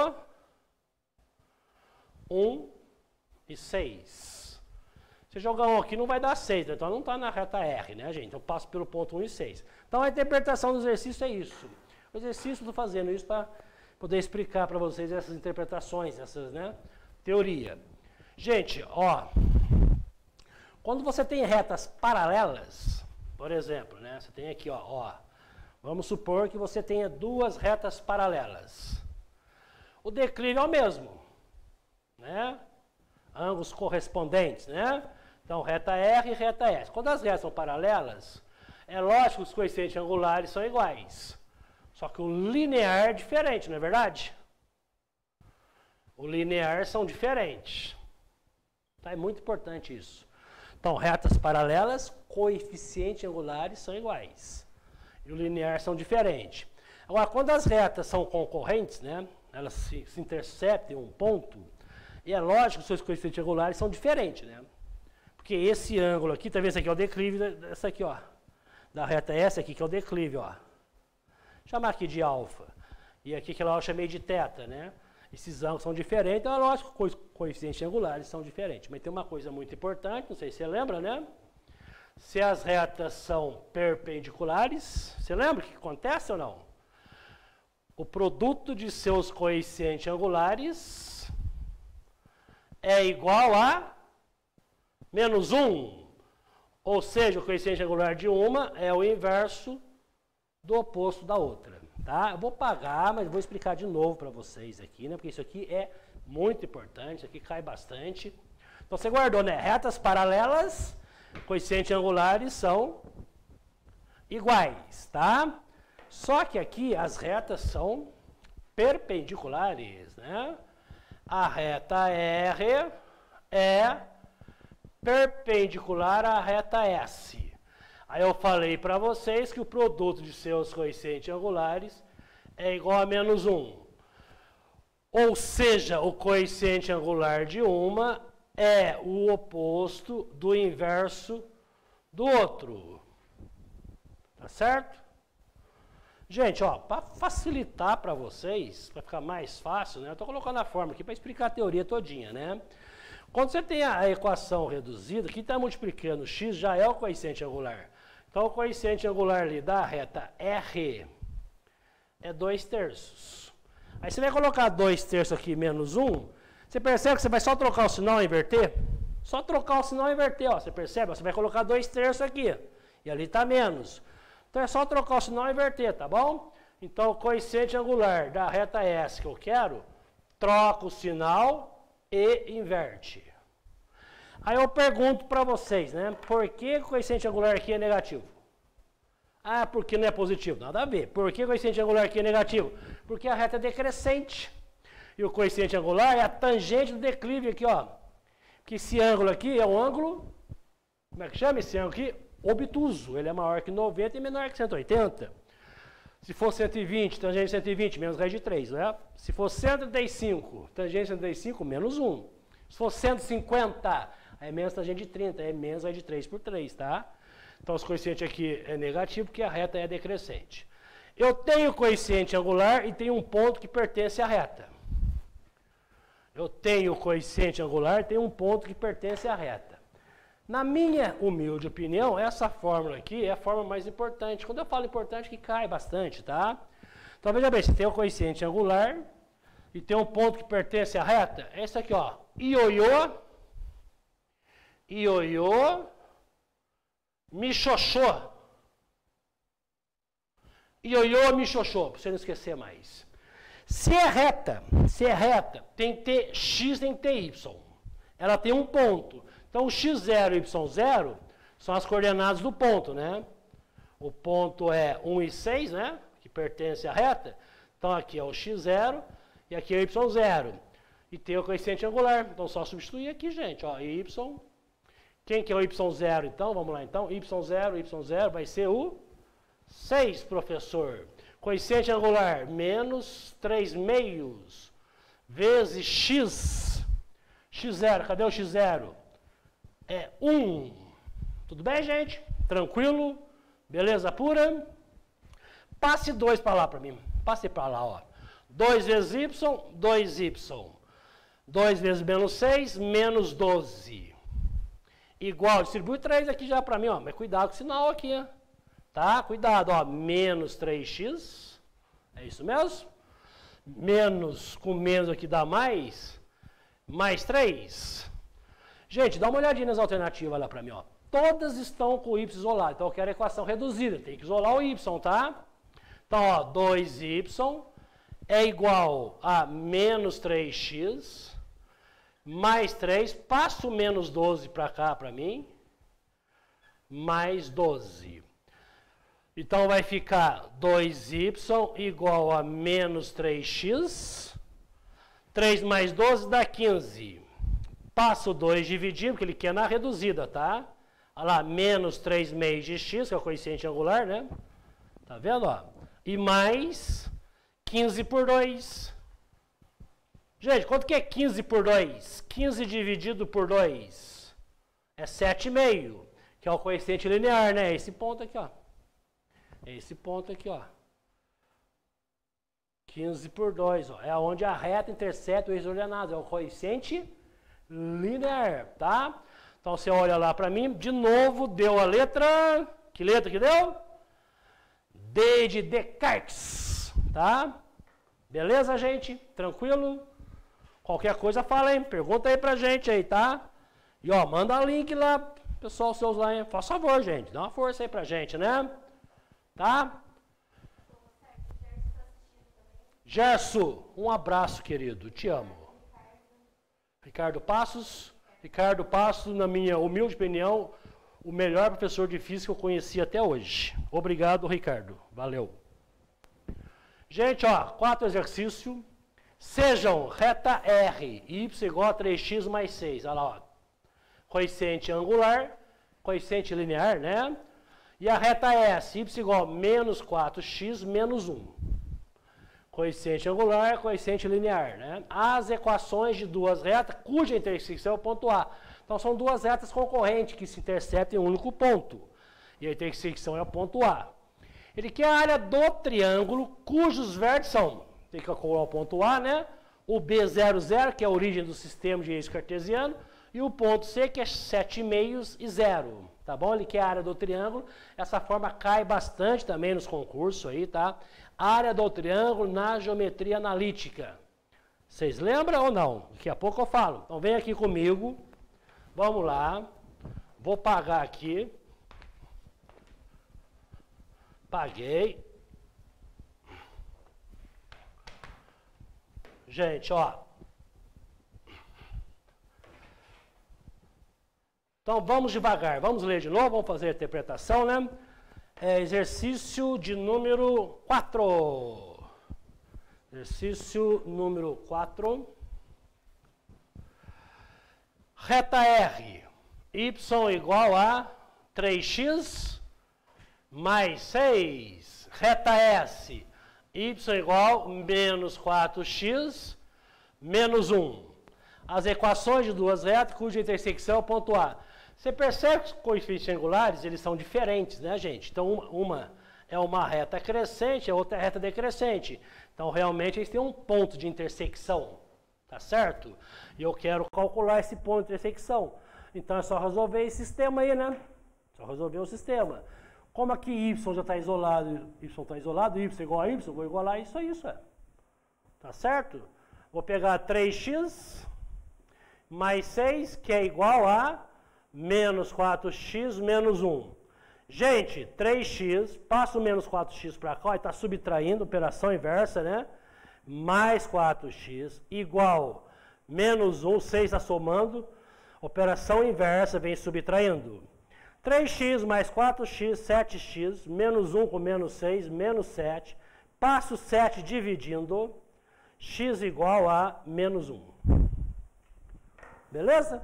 um e seis. Se jogar um aqui não vai dar seis, né? Então não está na reta R, né, gente? Então eu passo pelo ponto um e seis. Então a interpretação do exercício é isso. O exercício eu estou fazendo isso para poder explicar para vocês essas interpretações, essas, né, teoria. Gente, ó, quando você tem retas paralelas, por exemplo, né, você tem aqui, ó, ó, vamos supor que você tenha duas retas paralelas. O declive é o mesmo, né? Ângulos correspondentes, né? Então, reta R e reta S. Quando as retas são paralelas, é lógico que os coeficientes angulares são iguais. Só que o linear é diferente, não é verdade? O linear são diferentes. Tá? É muito importante isso. Então, retas paralelas, coeficientes angulares são iguais. E o linear são diferentes. Agora, quando as retas são concorrentes, né? Elas se, se interceptam em um ponto, e é lógico que os seus coeficientes angulares são diferentes, né? Porque esse ângulo aqui, tá vendo? Esse aqui é o declive dessa aqui, ó. Da reta S aqui, que é o declive, ó. Vou chamar aqui de alfa. E aqui que lá eu chamei de teta, né? Esses ângulos são diferentes, então é lógico que os coeficientes angulares são diferentes. Mas tem uma coisa muito importante, não sei se você lembra, né? Se as retas são perpendiculares, você lembra o que acontece ou não? O produto de seus coeficientes angulares é igual a menos um. Ou seja, o coeficiente angular de uma é o inverso do oposto da outra. Tá? Eu vou pagar, mas vou explicar de novo para vocês aqui, né? Porque isso aqui é muito importante, isso aqui cai bastante. Então você guardou, né? Retas paralelas, coeficientes angulares são iguais, tá? Só que aqui as retas são perpendiculares, né? A reta R é perpendicular à reta S. Aí eu falei para vocês que o produto de seus coeficientes angulares é igual a menos um. Ou seja, o coeficiente angular de uma é o oposto do inverso do outro. Tá certo? Gente, ó, para facilitar para vocês, para ficar mais fácil, né? Eu estou colocando a fórmula aqui para explicar a teoria todinha, né? Quando você tem a equação reduzida, que está multiplicando x já é o coeficiente angular. Então, o coeficiente angular ali da reta R é dois terços. Aí você vai colocar dois terços aqui menos um, você percebe que você vai só trocar o sinal e inverter? Só trocar o sinal e inverter, ó, você percebe? Você vai colocar dois terços aqui, e ali está menos. Então, é só trocar o sinal e inverter, tá bom? Então, o coeficiente angular da reta S que eu quero, troca o sinal e inverte. Aí eu pergunto para vocês, né? Por que o coeficiente angular aqui é negativo? Ah, porque não é positivo. Nada a ver. Por que o coeficiente angular aqui é negativo? Porque a reta é decrescente. E o coeficiente angular é a tangente do declive aqui, ó. que esse ângulo aqui é um ângulo, como é que chama esse ângulo aqui? Obtuso. Ele é maior que noventa e menor que cento e oitenta. Se for cento e vinte, tangente de cento e vinte, menos raiz de três, né? Se for cento e trinta e cinco, tangente de cento e trinta e cinco, menos um. Se for cento e cinquenta, é menos tangente de trinta, é menos raiz de três por três, tá? Então, os coeficientes aqui é negativo, porque a reta é decrescente. Eu tenho coeficiente angular e tenho um ponto que pertence à reta. Eu tenho coeficiente angular e tenho um ponto que pertence à reta. Na minha humilde opinião, essa fórmula aqui é a fórmula mais importante. Quando eu falo importante, que cai bastante, tá? Então, veja bem, você tem o coeficiente angular e tem um ponto que pertence à reta. É isso aqui, ó. Ioiô, ioiô, michoxô. Ioiô, michoxô, para você não esquecer mais. Se é reta, se é reta, tem que ter x, tem que ter y. Ela tem um ponto. Então, o x zero e y zero são as coordenadas do ponto, né? O ponto é um e seis, né? Que pertence à reta. Então, aqui é o x zero e aqui é o y zero. E tem o coeficiente angular. Então, só substituir aqui, gente. Ó, y. Quem que é o y zero, então? Vamos lá, então. y zero, y zero vai ser o seis, professor. Coeficiente angular, menos três meios, vezes x. x zero, cadê o x zero? É um. Tudo bem, gente? Tranquilo? Beleza pura? Passe dois para lá para mim. Passe para lá, ó. dois vezes y, dois y. dois vezes menos seis, menos doze. Igual, distribui três aqui já para mim, ó. Mas cuidado com o sinal aqui, ó. Tá? Cuidado, ó. Menos três x. É isso mesmo? Menos, com menos aqui dá mais. Mais três. Gente, dá uma olhadinha nas alternativas lá para mim, ó. Todas estão com o y isolado. Então eu quero a equação reduzida. Tem que isolar o y, tá? Então, ó, dois y é igual a menos três x mais três. Passo menos doze para cá para mim. Mais doze. Então vai ficar dois y igual a menos três x. três mais doze dá quinze. Passo dois dividindo, porque ele quer na reduzida, tá? Olha lá, menos três meios de x, que é o coeficiente angular, né? Tá vendo, ó? E mais quinze por dois. Gente, quanto que é quinze por dois? quinze dividido por dois é sete vírgula cinco, que é o coeficiente linear, né? Esse ponto aqui, ó. Esse ponto aqui, ó. quinze por dois, ó. É onde a reta intercepta o eixo ordenado. É o coeficiente linear, tá? Então, você olha lá para mim. De novo, deu a letra... Que letra que deu? D de Descartes, tá? Beleza, gente? Tranquilo? Qualquer coisa, fala aí. Pergunta aí pra gente aí, tá? E, ó, manda link lá, pessoal, seus lá, hein? Faz favor, gente. Dá uma força aí pra gente, né? Tá? Gerson, um abraço, querido. Te amo. Ricardo Passos. Ricardo Passos, na minha humilde opinião, o melhor professor de física que eu conheci até hoje. Obrigado, Ricardo. Valeu. Gente, ó, quatro exercícios. Sejam reta R, y igual a três x mais seis. Olha lá, ó. Coeficiente angular, coeficiente linear, né? E a reta S, y igual a menos quatro x menos um. Coeficiente angular, coeficiente linear, né? As equações de duas retas, cuja intersecção é o ponto A. Então, são duas retas concorrentes que se interceptam em um único ponto. E a intersecção é o ponto A. Ele quer a área do triângulo, cujos vértices são, tem que calcular o ponto A, né? O B zero zero, que é a origem do sistema de eixo cartesiano, e o ponto C, que é sete meios e zero. Tá bom? Ele quer a área do triângulo. Essa forma cai bastante também nos concursos aí, tá? Área do triângulo na geometria analítica. Vocês lembram ou não? Daqui a pouco eu falo. Então vem aqui comigo. Vamos lá. Vou pagar aqui. Paguei. Gente, ó. Então vamos devagar. Vamos ler de novo. Vamos fazer a interpretação, né? É exercício de número quatro. Exercício número quatro. Reta R, y igual a três x mais seis. Reta S, y igual a menos quatro x menos um. As equações de duas retas cuja intersecção é o ponto A. Você percebe que os coeficientes angulares, eles são diferentes, né, gente? Então, uma, uma é uma reta crescente, a outra é reta decrescente. Então, realmente, eles têm um ponto de intersecção, tá certo? E eu quero calcular esse ponto de intersecção. Então, é só resolver esse sistema aí, né? Só resolver o sistema. Como aqui y já está isolado, y está isolado, y igual a y, vou igualar isso a isso, é. Tá certo? Vou pegar três x mais seis, que é igual a menos quatro x menos um. Gente, três x, passa o menos quatro x para cá, está subtraindo, operação inversa, né? Mais quatro x igual menos um, seis está somando, operação inversa, vem subtraindo. três x mais quatro x, sete x, menos um com menos seis, menos sete, passo sete dividindo, x igual a menos um. Beleza?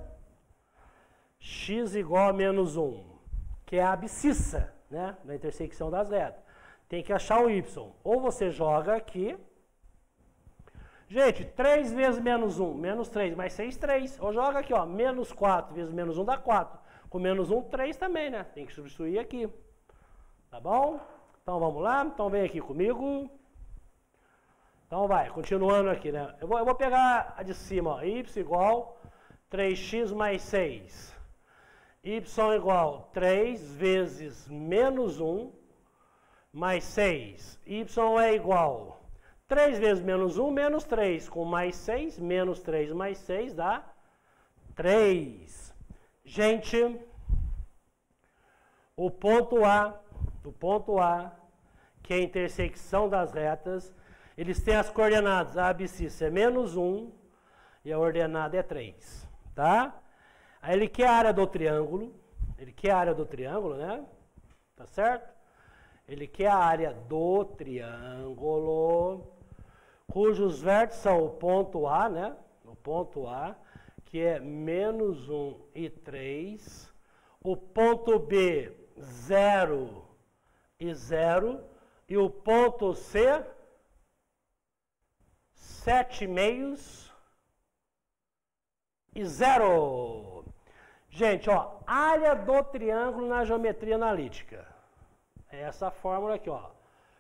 X igual a menos um, que é a abscissa, né, na intersecção das retas. Tem que achar o y. Ou você joga aqui. Gente, três vezes menos um, menos três, mais seis, três. Ou joga aqui, ó, menos quatro vezes menos um dá quatro. Com menos um, três também, né? Tem que substituir aqui. Tá bom? Então vamos lá. Então vem aqui comigo. Então vai, continuando aqui, né? Eu vou, eu vou pegar a de cima, ó, y igual três x mais seis. Y igual três vezes menos um mais seis. Y é igual três vezes menos um, menos três. Com mais seis, menos três mais seis dá três. Gente, o ponto A, o ponto A, que é a intersecção das retas, eles têm as coordenadas. A abscissa é menos um e a ordenada é três. Tá? Aí ele quer a área do triângulo, ele quer a área do triângulo, né? Tá certo? Ele quer a área do triângulo, cujos vértices são o ponto A, né? O ponto A, que é menos um e três, o ponto B, zero e zero, e o ponto C, sete meios e zero. Gente, ó, área do triângulo na geometria analítica. É essa fórmula aqui, ó.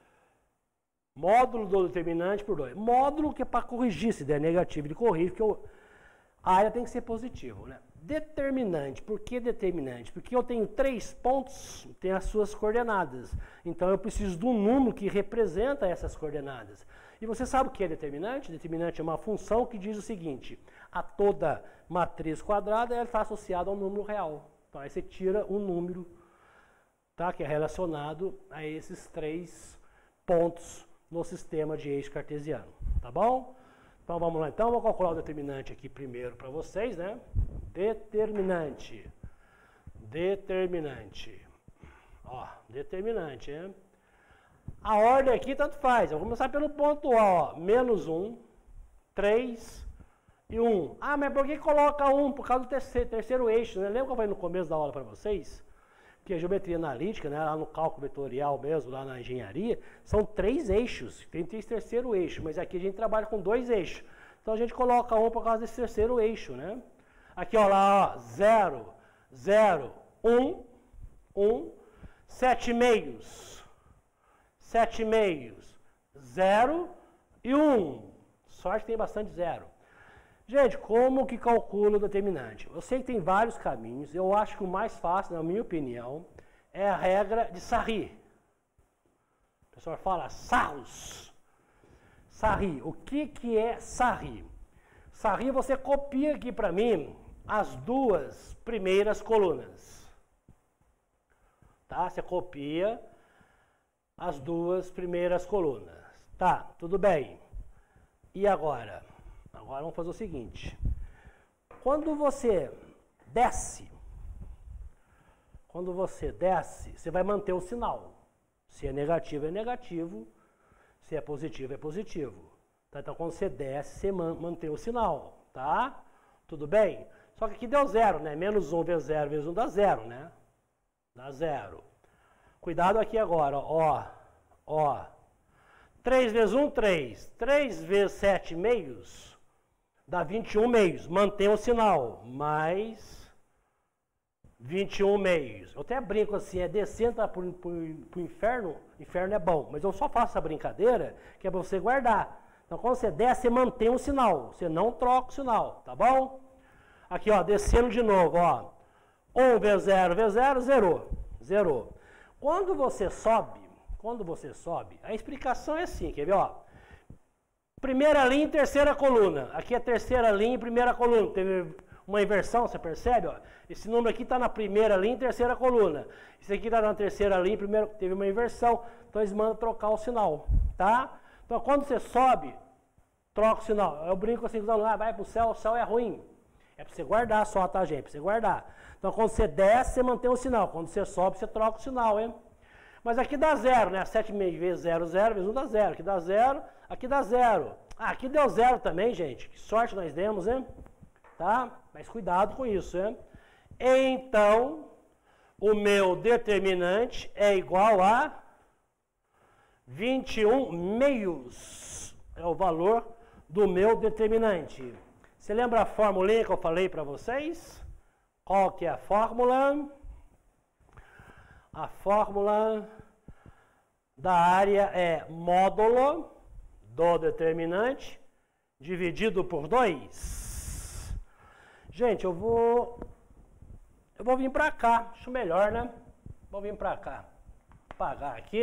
Módulo do determinante por dois. Módulo que é para corrigir, se der negativo, ele corrige, porque eu, a área tem que ser positivo, né? Determinante. Por que determinante? Porque eu tenho três pontos, tem as suas coordenadas. Então eu preciso de um número que representa essas coordenadas. E você sabe o que é determinante? Determinante é uma função que diz o seguinte: a toda matriz quadrada ela está associada a um número real. Então aí você tira um número, tá, que é relacionado a esses três pontos no sistema de eixo cartesiano. Tá bom? Então vamos lá. Então eu vou calcular o determinante aqui primeiro para vocês, né? Determinante. Determinante. Ó, determinante, né? A ordem aqui tanto faz. Eu vou começar pelo ponto A, ó. Menos um, três e um. Ah, mas por que coloca um? Por causa do terceiro, terceiro eixo, né? Lembra que eu falei no começo da aula para vocês? Que a geometria analítica, né, lá no cálculo vetorial mesmo, lá na engenharia, são três eixos. Tem esse terceiro eixo, mas aqui a gente trabalha com dois eixos. Então a gente coloca um por causa desse terceiro eixo, né? Aqui, ó, lá, ó, zero, zero, um, um, sete meios, sete meios, zero e um. Sorte que tem bastante zero. Gente, como que calcula o determinante? Eu sei que tem vários caminhos, eu acho que o mais fácil, na minha opinião, é a regra de Sarri. O pessoal fala Sarros. Sarri, o que que é Sarri? Sarri, você copia aqui para mim as duas primeiras colunas. Tá? Você copia as duas primeiras colunas. Tá, tudo bem. E agora? Agora vamos fazer o seguinte. Quando você desce, quando você desce, você vai manter o sinal. Se é negativo, é negativo. Se é positivo, é positivo. Tá? Então, quando você desce, você mantém o sinal. Tá? Tudo bem? Só que aqui deu zero, né? Menos um vezes zero vezes um dá zero, né? Dá zero. Cuidado aqui agora, ó. Ó. três vezes um, três. três vezes sete meios dá vinte e um meios. Mantém o sinal. Mais vinte e um meios. Eu até brinco assim, é descendo para o inferno. Inferno é bom, mas eu só faço essa brincadeira que é para você guardar. Então, quando você desce, você mantém o sinal. Você não troca o sinal, tá bom? Aqui, ó, descendo de novo, ó. um vezes zero vezes zero, zerou. Zerou. Quando você sobe, quando você sobe, a explicação é assim, quer ver, ó. Primeira linha e terceira coluna. Aqui é terceira linha e primeira coluna. Teve uma inversão, você percebe, ó? Esse número aqui está na primeira linha e terceira coluna. Esse aqui está na terceira linha e primeira, teve uma inversão. Então, eles mandam trocar o sinal, tá? Então, quando você sobe, troca o sinal. Eu brinco assim com os alunos, ah, vai para o céu, o céu é ruim. É para você guardar só, tá, gente? Para você guardar. Então, quando você desce, você mantém o sinal. Quando você sobe, você troca o sinal, hein? Mas aqui dá zero, né? sete vezes zero, zero, vezes um dá zero. Aqui dá zero, aqui dá zero. Ah, aqui deu zero também, gente. Que sorte nós demos, hein? Tá? Mas cuidado com isso, hein? Então, o meu determinante é igual a vinte e um meios. É o valor do meu determinante. Você lembra a formulinha que eu falei para vocês? Qual que é a fórmula? A fórmula da área é módulo do determinante dividido por dois. Gente, eu vou eu vou vir para cá, acho melhor, né? Vou vir para cá. Apagar aqui.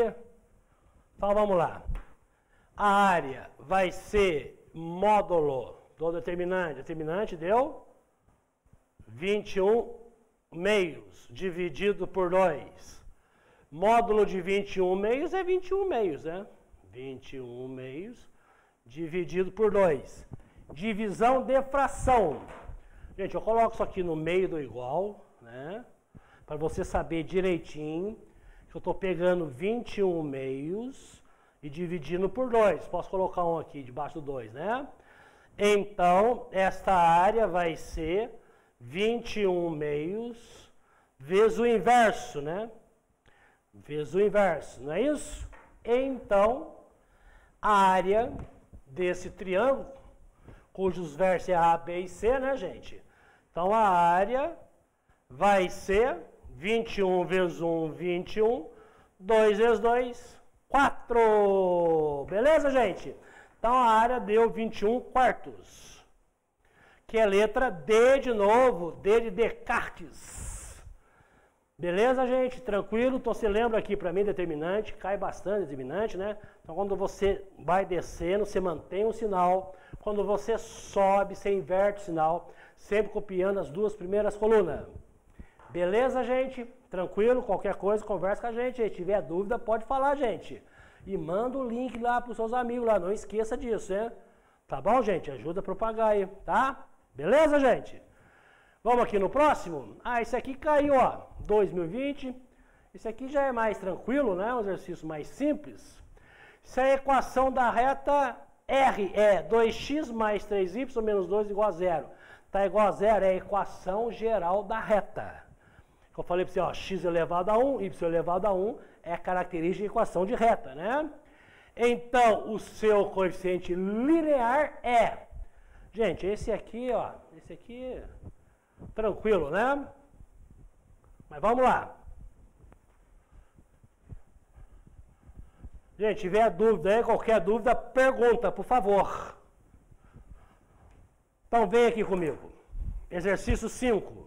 Então vamos lá. A área vai ser módulo do determinante. Determinante deu vinte e um meios dividido por dois. Módulo de vinte e um meios é vinte e um meios, né? vinte e um meios dividido por dois. Divisão de fração. Gente, eu coloco isso aqui no meio do igual, né? Para você saber direitinho que eu estou pegando vinte e um meios e dividindo por dois. Posso colocar um aqui debaixo do dois, né? Então, esta área vai ser vinte e um meios vezes o inverso, né? Vezes o inverso, não é isso? Então, a área desse triângulo, cujos versos é A, B e C, né, gente? Então, a área vai ser vinte e um vezes um, vinte e um, dois vezes dois, quatro. Beleza, gente? Então, a área deu vinte e um quartos, que é letra D de novo, D de Descartes. Beleza, gente? Tranquilo? Então, você lembra aqui para mim, determinante, cai bastante determinante, né? Então, quando você vai descendo, você mantém o sinal. Quando você sobe, você inverte o sinal, sempre copiando as duas primeiras colunas. Beleza, gente? Tranquilo? Qualquer coisa, conversa com a gente. Se tiver dúvida, pode falar, gente. E manda o link lá para os seus amigos lá, não esqueça disso, hein? Tá bom, gente? Ajuda a propagar aí, tá? Beleza, gente? Vamos aqui no próximo? Ah, esse aqui caiu, ó, dois mil e vinte. Esse aqui já é mais tranquilo, né? Um exercício mais simples. Essa é a equação da reta R, é dois x mais três y menos dois igual a zero. Tá igual a zero, é a equação geral da reta. Eu falei para você, ó, x elevado a um, y elevado a um é a característica de equação de reta, né? Então, o seu coeficiente linear é... Gente, esse aqui, ó, esse aqui... Tranquilo, né? Mas vamos lá. Gente, tiver dúvida aí, qualquer dúvida, pergunta, por favor. Então, vem aqui comigo. Exercício cinco.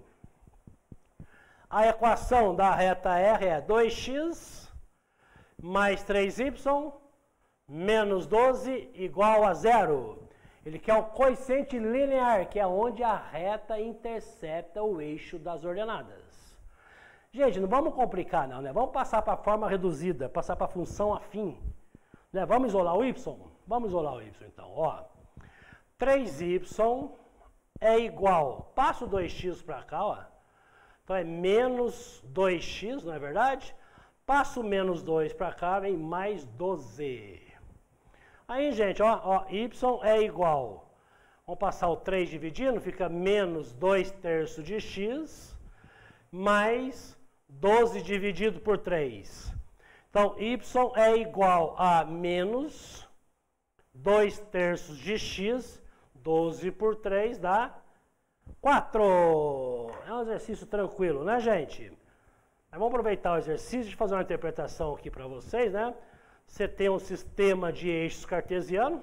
A equação da reta R é dois x mais três y menos doze igual a zero. Ele quer o coeficiente linear, que é onde a reta intercepta o eixo das ordenadas. Gente, não vamos complicar não, né? Vamos passar para a forma reduzida, passar para a função afim. Né? Vamos isolar o y? Vamos isolar o y então. Ó, três y é igual, passa o dois x para cá, ó. Então é menos dois x, não é verdade? Passa o menos dois para cá, vem mais doze. Aí, gente, ó, ó, y é igual Vamos passar o três dividindo, fica menos dois terços de x, mais doze dividido por três. Então, y é igual a menos dois terços de x, doze por três dá quatro. É um exercício tranquilo, né, gente? Mas vamos aproveitar o exercício de fazer uma interpretação aqui para vocês, né? Você tem um sistema de eixos cartesiano,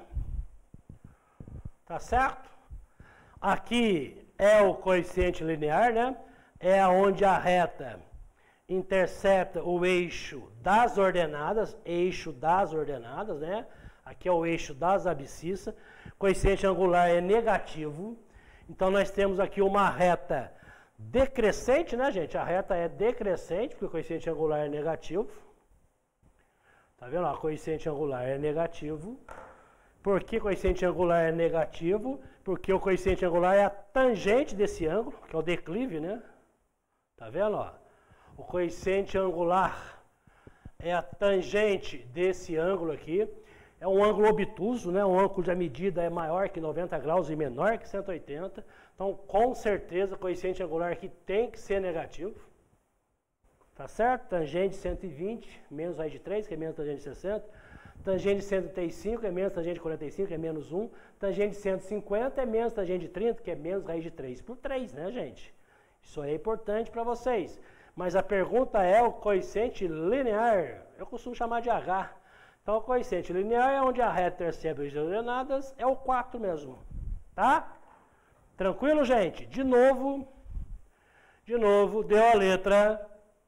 tá certo? Aqui é o coeficiente linear, né? É onde a reta intercepta o eixo das ordenadas, eixo das ordenadas, né? Aqui é o eixo das abscissas. Coeficiente angular é negativo. Então, nós temos aqui uma reta decrescente, né, gente? A reta é decrescente, porque o coeficiente angular é negativo. Tá vendo? O coeficiente angular é negativo. Por que o coeficiente angular é negativo? Porque o coeficiente angular é a tangente desse ângulo, que é o declive, né? Tá vendo? Ó? O coeficiente angular é a tangente desse ângulo aqui. É um ângulo obtuso, né? Um ângulo cuja medida é maior que noventa graus e menor que cento e oitenta. Então, com certeza, o coeficiente angular aqui tem que ser negativo. Tá certo? Tangente de cento e vinte, menos raiz de três, que é menos tangente de sessenta. Tangente de cento e trinta e cinco é menos tangente de quarenta e cinco, que é menos um. Tangente de cento e cinquenta é menos tangente de trinta, que é menos raiz de três por três, né, gente? Isso aí é importante para vocês. Mas a pergunta é o coeficiente linear. Eu costumo chamar de H. Então, o coeficiente linear é onde a reta intercepta as ordenadas, é o quatro mesmo. Tá? Tranquilo, gente? De novo, de novo, deu a letra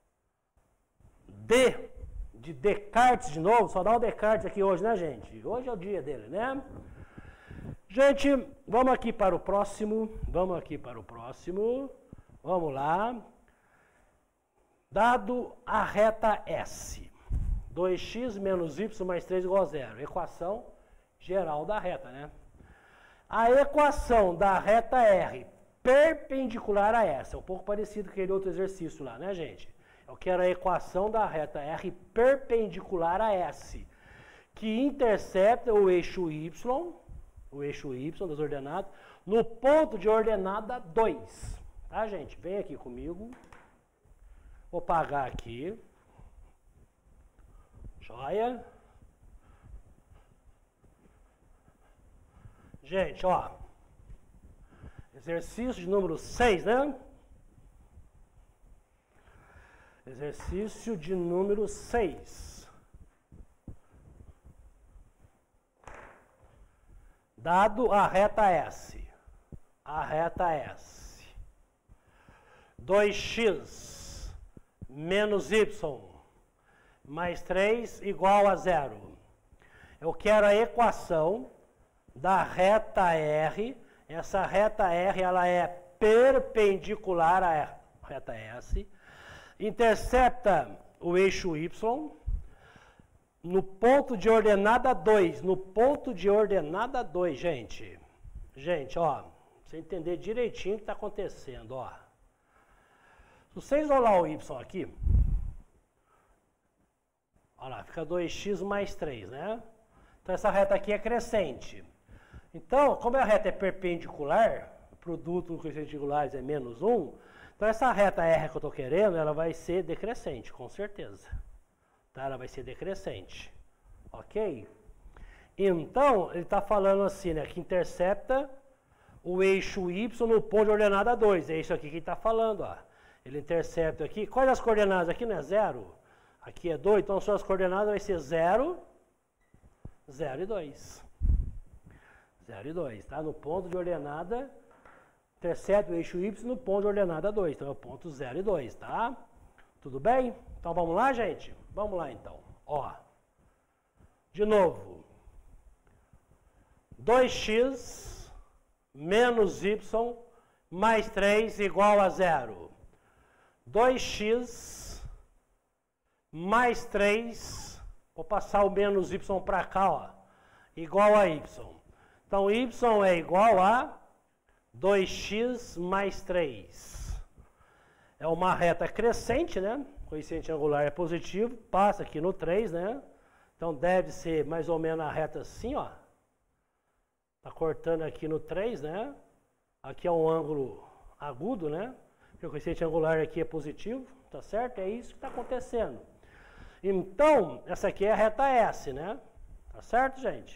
D, de Descartes de novo. Só dá o Descartes aqui hoje, né, gente? Hoje é o dia dele, né? Gente, vamos aqui para o próximo. Vamos aqui para o próximo. Vamos lá. Dado a reta S, dois x menos y mais três igual a zero. Equação geral da reta, né? A equação da reta R perpendicular a essa, é um pouco parecido com aquele outro exercício lá, né, gente? Eu quero a equação da reta R perpendicular a S, que intercepta o eixo Y, o eixo Y das ordenadas, no ponto de ordenada dois. Tá, gente? Vem aqui comigo. Vou apagar aqui. Joia? Gente, ó. Exercício de número seis, né? Exercício de número seis. Dado a reta S. A reta S. dois x menos y mais três igual a zero. Eu quero a equação da reta R. Essa reta R ela é perpendicular à reta S. Intercepta o eixo Y no ponto de ordenada dois. No ponto de ordenada dois, gente. Gente, ó. Pra você entender direitinho o que está acontecendo, ó. Se você isolar o Y aqui, olha lá, fica dois x mais três, né? Então, essa reta aqui é crescente. Então, como a reta é perpendicular, o produto dos coeficientes angulares é menos um, então essa reta R que eu estou querendo, ela vai ser decrescente, com certeza. Tá? Ela vai ser decrescente. Ok? Então, ele está falando assim, né? Que intercepta o eixo Y no ponto de ordenada dois. É isso aqui que ele está falando, ó. Ele intercepta aqui. Quais as coordenadas? Aqui não é zero? Aqui é dois. Então, suas coordenadas vai ser zero, zero e dois. zero e dois, tá? No ponto de ordenada, intercepta o eixo Y no ponto de ordenada dois. Então, é o ponto zero e dois, tá? Tudo bem? Então, vamos lá, gente? Vamos lá, então. Ó. De novo. dois x menos y mais três igual a zero. dois x mais três, vou passar o menos y para cá, ó, igual a y. Então, y é igual a dois x mais três. É uma reta crescente, né? O coeficiente angular é positivo, passa aqui no três, né? Então, deve ser mais ou menos a reta assim, ó. Está cortando aqui no três, né? Aqui é um ângulo agudo, né? Porque o coeficiente angular aqui é positivo, tá certo? É isso que está acontecendo. Então, essa aqui é a reta S, né? Tá certo, gente?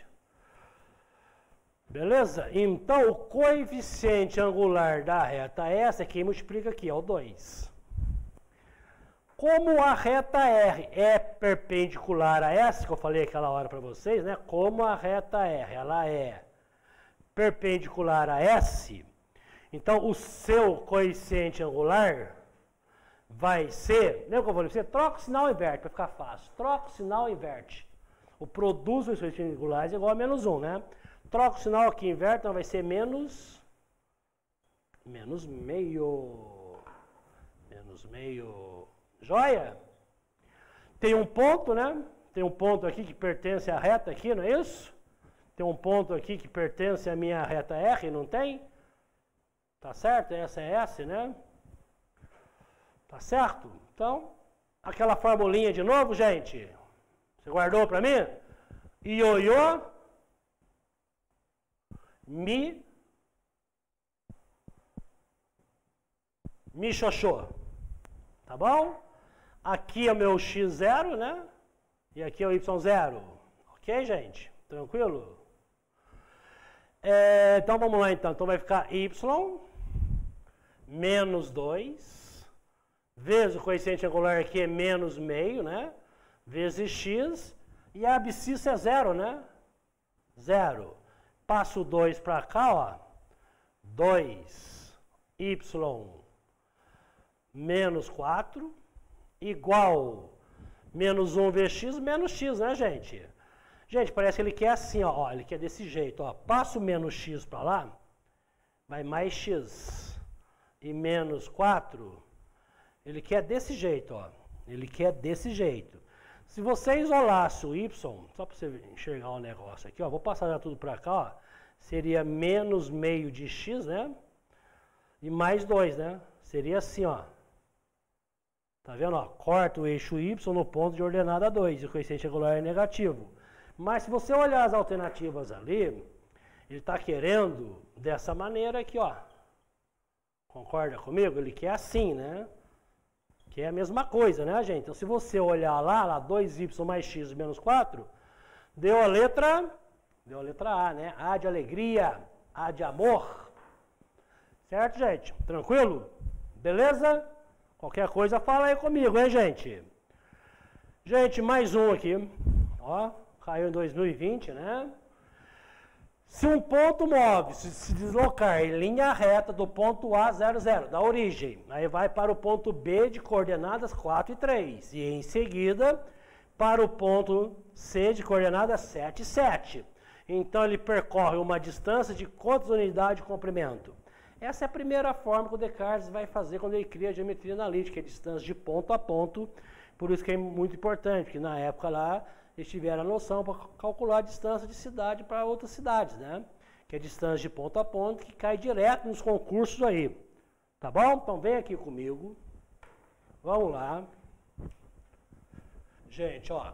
Beleza? Então, o coeficiente angular da reta S é quem multiplica aqui, é o dois. Como a reta R é perpendicular a S, que eu falei aquela hora para vocês, né? Como a reta R, ela é perpendicular a S, então o seu coeficiente angular vai ser, lembra que eu falei para você? Troca o sinal e inverte, para ficar fácil. Troca o sinal e inverte. O produto dos coeficientes angulares é igual a menos um, né? Troca o sinal aqui e inverte, então vai ser menos, menos meio, menos meio, joia? Tem um ponto, né? Tem um ponto aqui que pertence à reta aqui, não é isso? Tem um ponto aqui que pertence à minha reta R, não tem? Tá certo? Essa é S, né? Tá certo? Então, aquela formulinha de novo, gente. Você guardou para mim? Ioiô, mi, mi xoxô. Tá bom? Aqui é o meu x zero, né? E aqui é o y zero. Ok, gente? Tranquilo? É, então vamos lá então. Então vai ficar y menos dois vezes o coeficiente angular aqui é menos meio, né? Vezes x e a abscissa é zero, né? Zero. Passo dois para cá, ó. dois y menos quatro igual menos um vezes x menos x, né, gente? Gente, parece que ele quer assim, ó, ó, ele quer desse jeito, ó. Passo menos x para lá, vai mais x e menos quatro, ele quer desse jeito, ó. Ele quer desse jeito. Se você isolasse o y, só para você enxergar o negócio aqui, ó, vou passar já tudo para cá, ó, seria menos meio de x, né? E mais dois, né? Seria assim, ó. Tá vendo, ó? Corta o eixo y no ponto de ordenada dois, e o coeficiente angular é negativo. Mas se você olhar as alternativas ali, ele está querendo dessa maneira aqui, ó. Concorda comigo? Ele quer assim, né? Que é a mesma coisa, né, gente? Então, se você olhar lá, lá dois y mais x menos quatro, deu a letra, deu a letra A, né? A de alegria, A de amor. Certo, gente? Tranquilo? Beleza? Qualquer coisa, fala aí comigo, hein, gente? Gente, mais um aqui. Ó. Caiu em dois mil e vinte, né? Se um ponto móvel se, se deslocar em linha reta do ponto A zero zero, da origem, aí vai para o ponto B de coordenadas quatro e três, e em seguida para o ponto C de coordenadas sete e sete. Então ele percorre uma distância de quantas unidades de comprimento? Essa é a primeira forma que o Descartes vai fazer quando ele cria a geometria analítica, a distância de ponto a ponto. Por isso que é muito importante, porque na época lá eles tiveram a noção para calcular a distância de cidade para outras cidades, né? Que é a distância de ponto a ponto, que cai direto nos concursos aí. Tá bom? Então vem aqui comigo. Vamos lá. Gente, ó.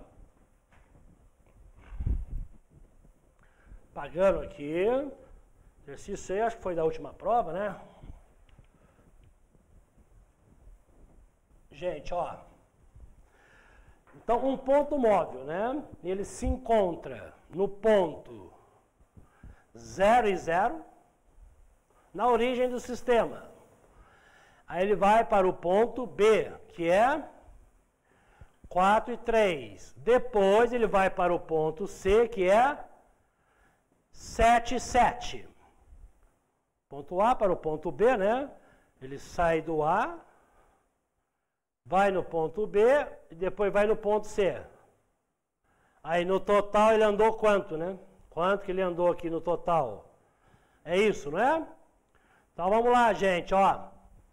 Pagando aqui. Exercício aí, acho que foi da última prova, né? Gente, ó. Então, um ponto móvel, né? Ele se encontra no ponto zero e zero, na origem do sistema. Aí ele vai para o ponto B, que é quatro e três. Depois ele vai para o ponto C, que é sete e sete. Ponto A para o ponto B, né? Ele sai do A, vai no ponto B e depois vai no ponto C. Aí no total ele andou quanto, né? Quanto que ele andou aqui no total? É isso, não é? Então vamos lá, gente, ó.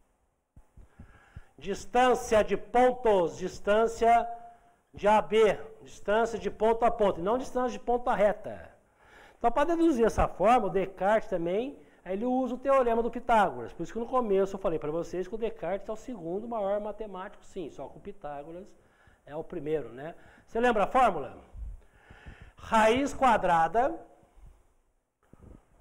Distância de pontos, distância de A B, distância de ponto a ponto, e não distância de ponto a reta. Então para deduzir essa forma, o Descartes também, aí ele usa o teorema do Pitágoras. Por isso que no começo eu falei para vocês que o Descartes é o segundo maior matemático, sim, só que o Pitágoras é o primeiro, né? Você lembra a fórmula? Raiz quadrada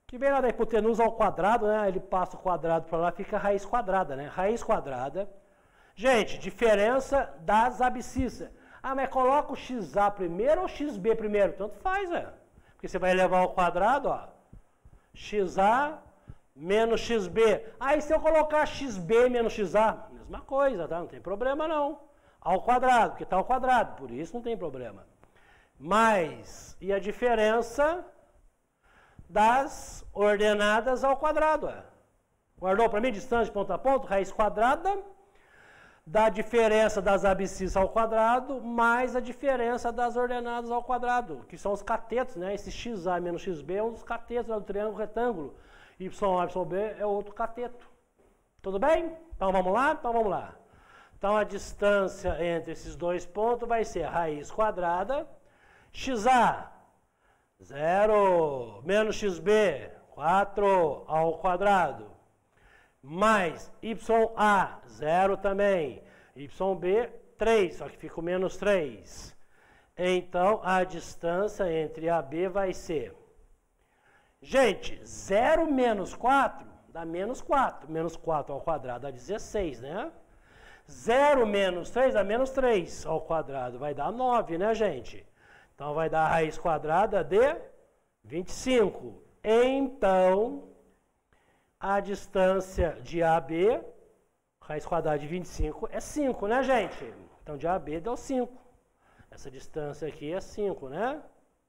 Que vem lá da hipotenusa ao quadrado, né? Ele passa o quadrado para lá, fica raiz quadrada, né? Raiz quadrada. Gente, diferença das abscissas. Ah, mas coloca o x A primeiro ou x B primeiro? Tanto faz, né? Porque você vai levar ao quadrado, ó. x A menos x B. Aí se eu colocar x B menos x A, mesma coisa, tá? Não tem problema não. Ao quadrado, porque está ao quadrado, por isso não tem problema. Mas, e a diferença das ordenadas ao quadrado? Ó. Guardou para mim? Distância de ponto a ponto, raiz quadrada da diferença das abscissas ao quadrado, mais a diferença das ordenadas ao quadrado, que são os catetos, né? Esse x A menos x B é um dos catetos do triângulo retângulo. Y A, Y B é outro cateto. Tudo bem? Então vamos lá? Então vamos lá. Então a distância entre esses dois pontos vai ser raiz quadrada, x A, zero, menos x B, quatro ao quadrado, mais y A, zero também, y B, três, só que fica o menos três. Então, a distância entre A e B vai ser, gente, zero menos quatro dá menos quatro, menos quatro ao quadrado dá dezesseis, né? zero menos três dá menos três ao quadrado, vai dar nove, né, gente? Então, vai dar a raiz quadrada de vinte e cinco. Então, a distância de A a B, raiz quadrada de vinte e cinco, é cinco, né, gente? Então, de A a B deu cinco. Essa distância aqui é cinco, né?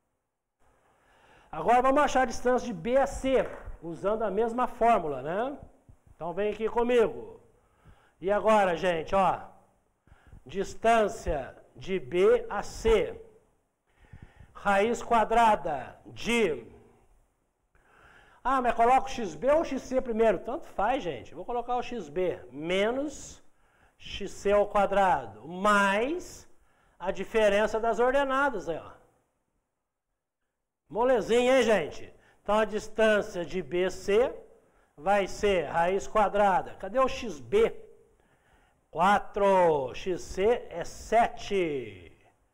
Agora, vamos achar a distância de B a C, usando a mesma fórmula, né? Então, vem aqui comigo. E agora, gente, ó. Distância de B a C. Raiz quadrada de... Ah, mas coloca o x B ou o x C primeiro? Tanto faz, gente. Vou colocar o x B menos x C ao quadrado, mais a diferença das ordenadas. Aí, ó. Molezinha, hein, gente? Então, a distância de B C vai ser raiz quadrada. Cadê o x B? quatro. X C é sete.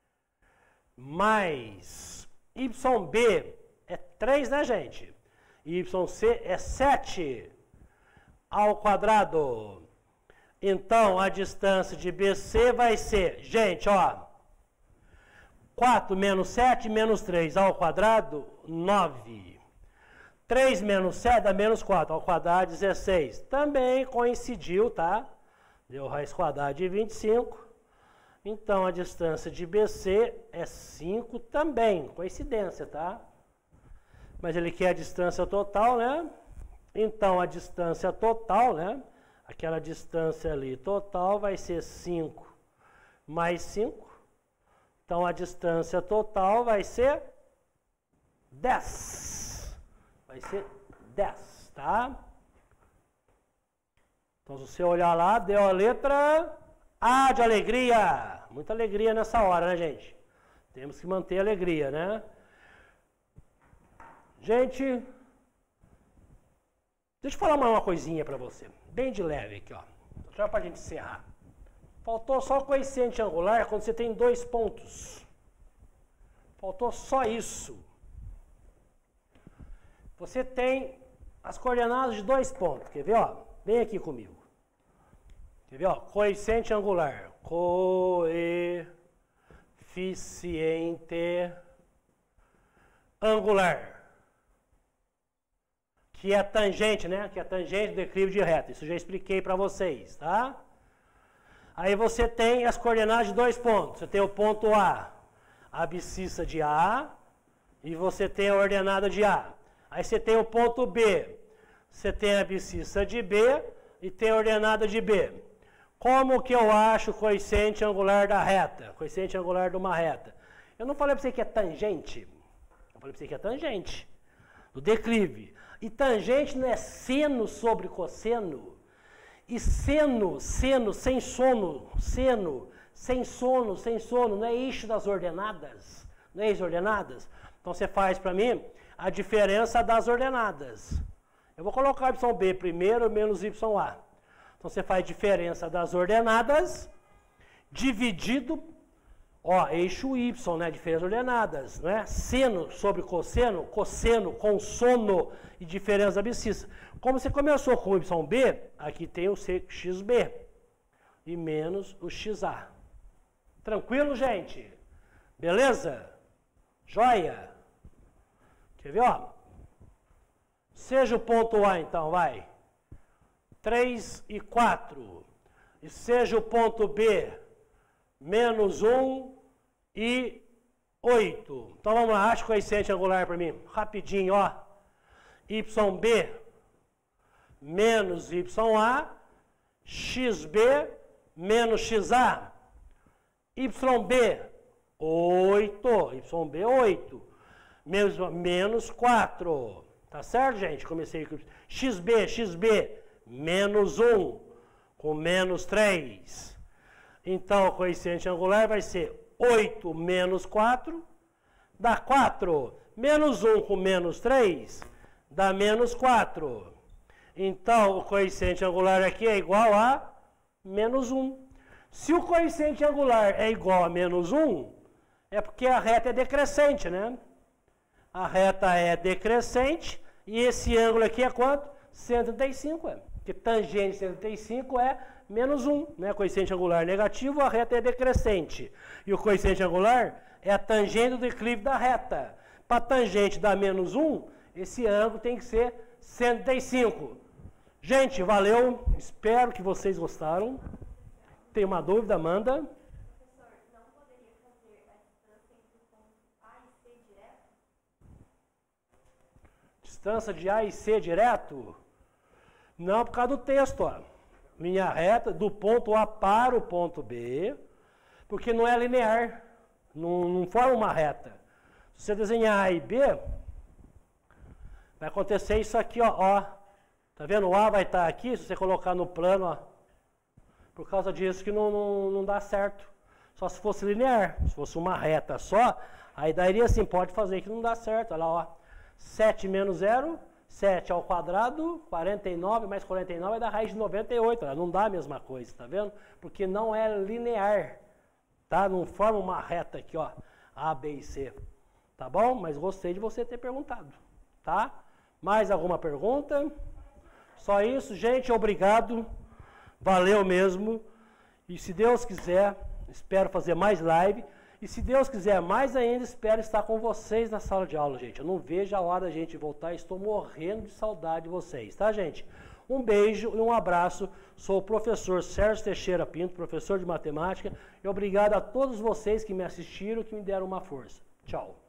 Mais Y B é três, né, gente? Y C é sete ao quadrado. Então, a distância de B C vai ser, gente, ó, quatro menos sete menos três ao quadrado, nove. três menos sete dá menos quatro ao quadrado, dezesseis. Também coincidiu, tá? Deu raiz quadrada de vinte e cinco. Então, a distância de B C é cinco também, coincidência, tá? Mas ele quer a distância total, né? Então, a distância total, né? Aquela distância ali total vai ser cinco mais cinco. Então, a distância total vai ser dez. Vai ser dez, tá? Então, se você olhar lá, deu a letra A de alegria. Muita alegria nessa hora, né, gente? Temos que manter a alegria, né? Gente, deixa eu falar uma coisinha para você, bem de leve aqui, ó, já para a gente encerrar. Faltou só o coeficiente angular quando você tem dois pontos. Faltou só isso. Você tem as coordenadas de dois pontos, quer ver, ó? Vem aqui comigo. Quer ver, ó? Coeficiente angular. Coeficiente angular. Que é tangente, né? Que é tangente do declive de reta. Isso eu já expliquei para vocês, tá? Aí você tem as coordenadas de dois pontos. Você tem o ponto A, a abscissa de A, e você tem a ordenada de A. Aí você tem o ponto B. Você tem a abscissa de B e tem a ordenada de B. Como que eu acho o coeficiente angular da reta? Coeficiente angular de uma reta. Eu não falei para você que é tangente. Eu falei para você que é tangente do declive. E tangente não é seno sobre cosseno. E seno, seno, sem sono, seno, sem sono, sem sono, não é eixo das ordenadas? Não é eixo das ordenadas? Então você faz para mim a diferença das ordenadas. Eu vou colocar Y B primeiro menos Y A. Então você faz diferença das ordenadas dividido Ó, eixo Y, né? Diferenças ordenadas, né? Seno sobre cosseno, cosseno com sono e diferenças abscissas. Como você começou com o Y B, aqui tem o X B e menos o X A. Tranquilo, gente? Beleza? Joia? Quer ver, ó? Seja o ponto A, então, vai. três e quatro. E seja o ponto B, menos um e oito. Então vamos lá, acha o coeficiente angular para mim. Rapidinho, ó. Y B menos Y A, X B menos X A. Y B, oito. Y B, oito. Menos, menos quatro. Tá certo, gente? Comecei com X B, X B, menos um, com menos três. Então, o coeficiente angular vai ser oito menos quatro, dá quatro. Menos um com menos três, dá menos quatro. Então, o coeficiente angular aqui é igual a menos um. Se o coeficiente angular é igual a menos um, é porque a reta é decrescente, né? A reta é decrescente e esse ângulo aqui é quanto? cento e trinta e cinco. É. Porque tangente de cento e trinta e cinco é menos um, né? Coeficiente angular negativo, a reta é decrescente. E o coeficiente angular é a tangente do declive da reta. Para tangente dar menos um, esse ângulo tem que ser cento e trinta e cinco. Gente, valeu. Espero que vocês gostaram. Tem uma dúvida, manda. Professor, não poderia fazer a distância entre o ponto A e C direto? Distância de A e C direto? Não, por causa do texto, ó. Linha reta do ponto A para o ponto B, porque não é linear, não, não forma uma reta. Se você desenhar A e B, vai acontecer isso aqui, ó, ó. Tá vendo? O A vai estar aqui, se você colocar no plano, ó. Por causa disso que não, não, não dá certo. Só se fosse linear. Se fosse uma reta só, aí daria assim, pode fazer que não dá certo. Olha lá, ó. sete menos zero, sete ao quadrado, quarenta e nove mais quarenta e nove vai dar raiz de noventa e oito. Ela não dá a mesma coisa, tá vendo? Porque não é linear, tá? Não forma uma reta aqui, ó, A, B e C. Tá bom? Mas gostei de você ter perguntado, tá? Mais alguma pergunta? Só isso, gente, obrigado. Valeu mesmo. E se Deus quiser, espero fazer mais live. E se Deus quiser mais ainda, espero estar com vocês na sala de aula, gente. Eu não vejo a hora da gente voltar, estou morrendo de saudade de vocês, tá, gente? Um beijo e um abraço. Sou o professor Sérgio Teixeira Pinto, professor de matemática. E obrigado a todos vocês que me assistiram, que me deram uma força. Tchau.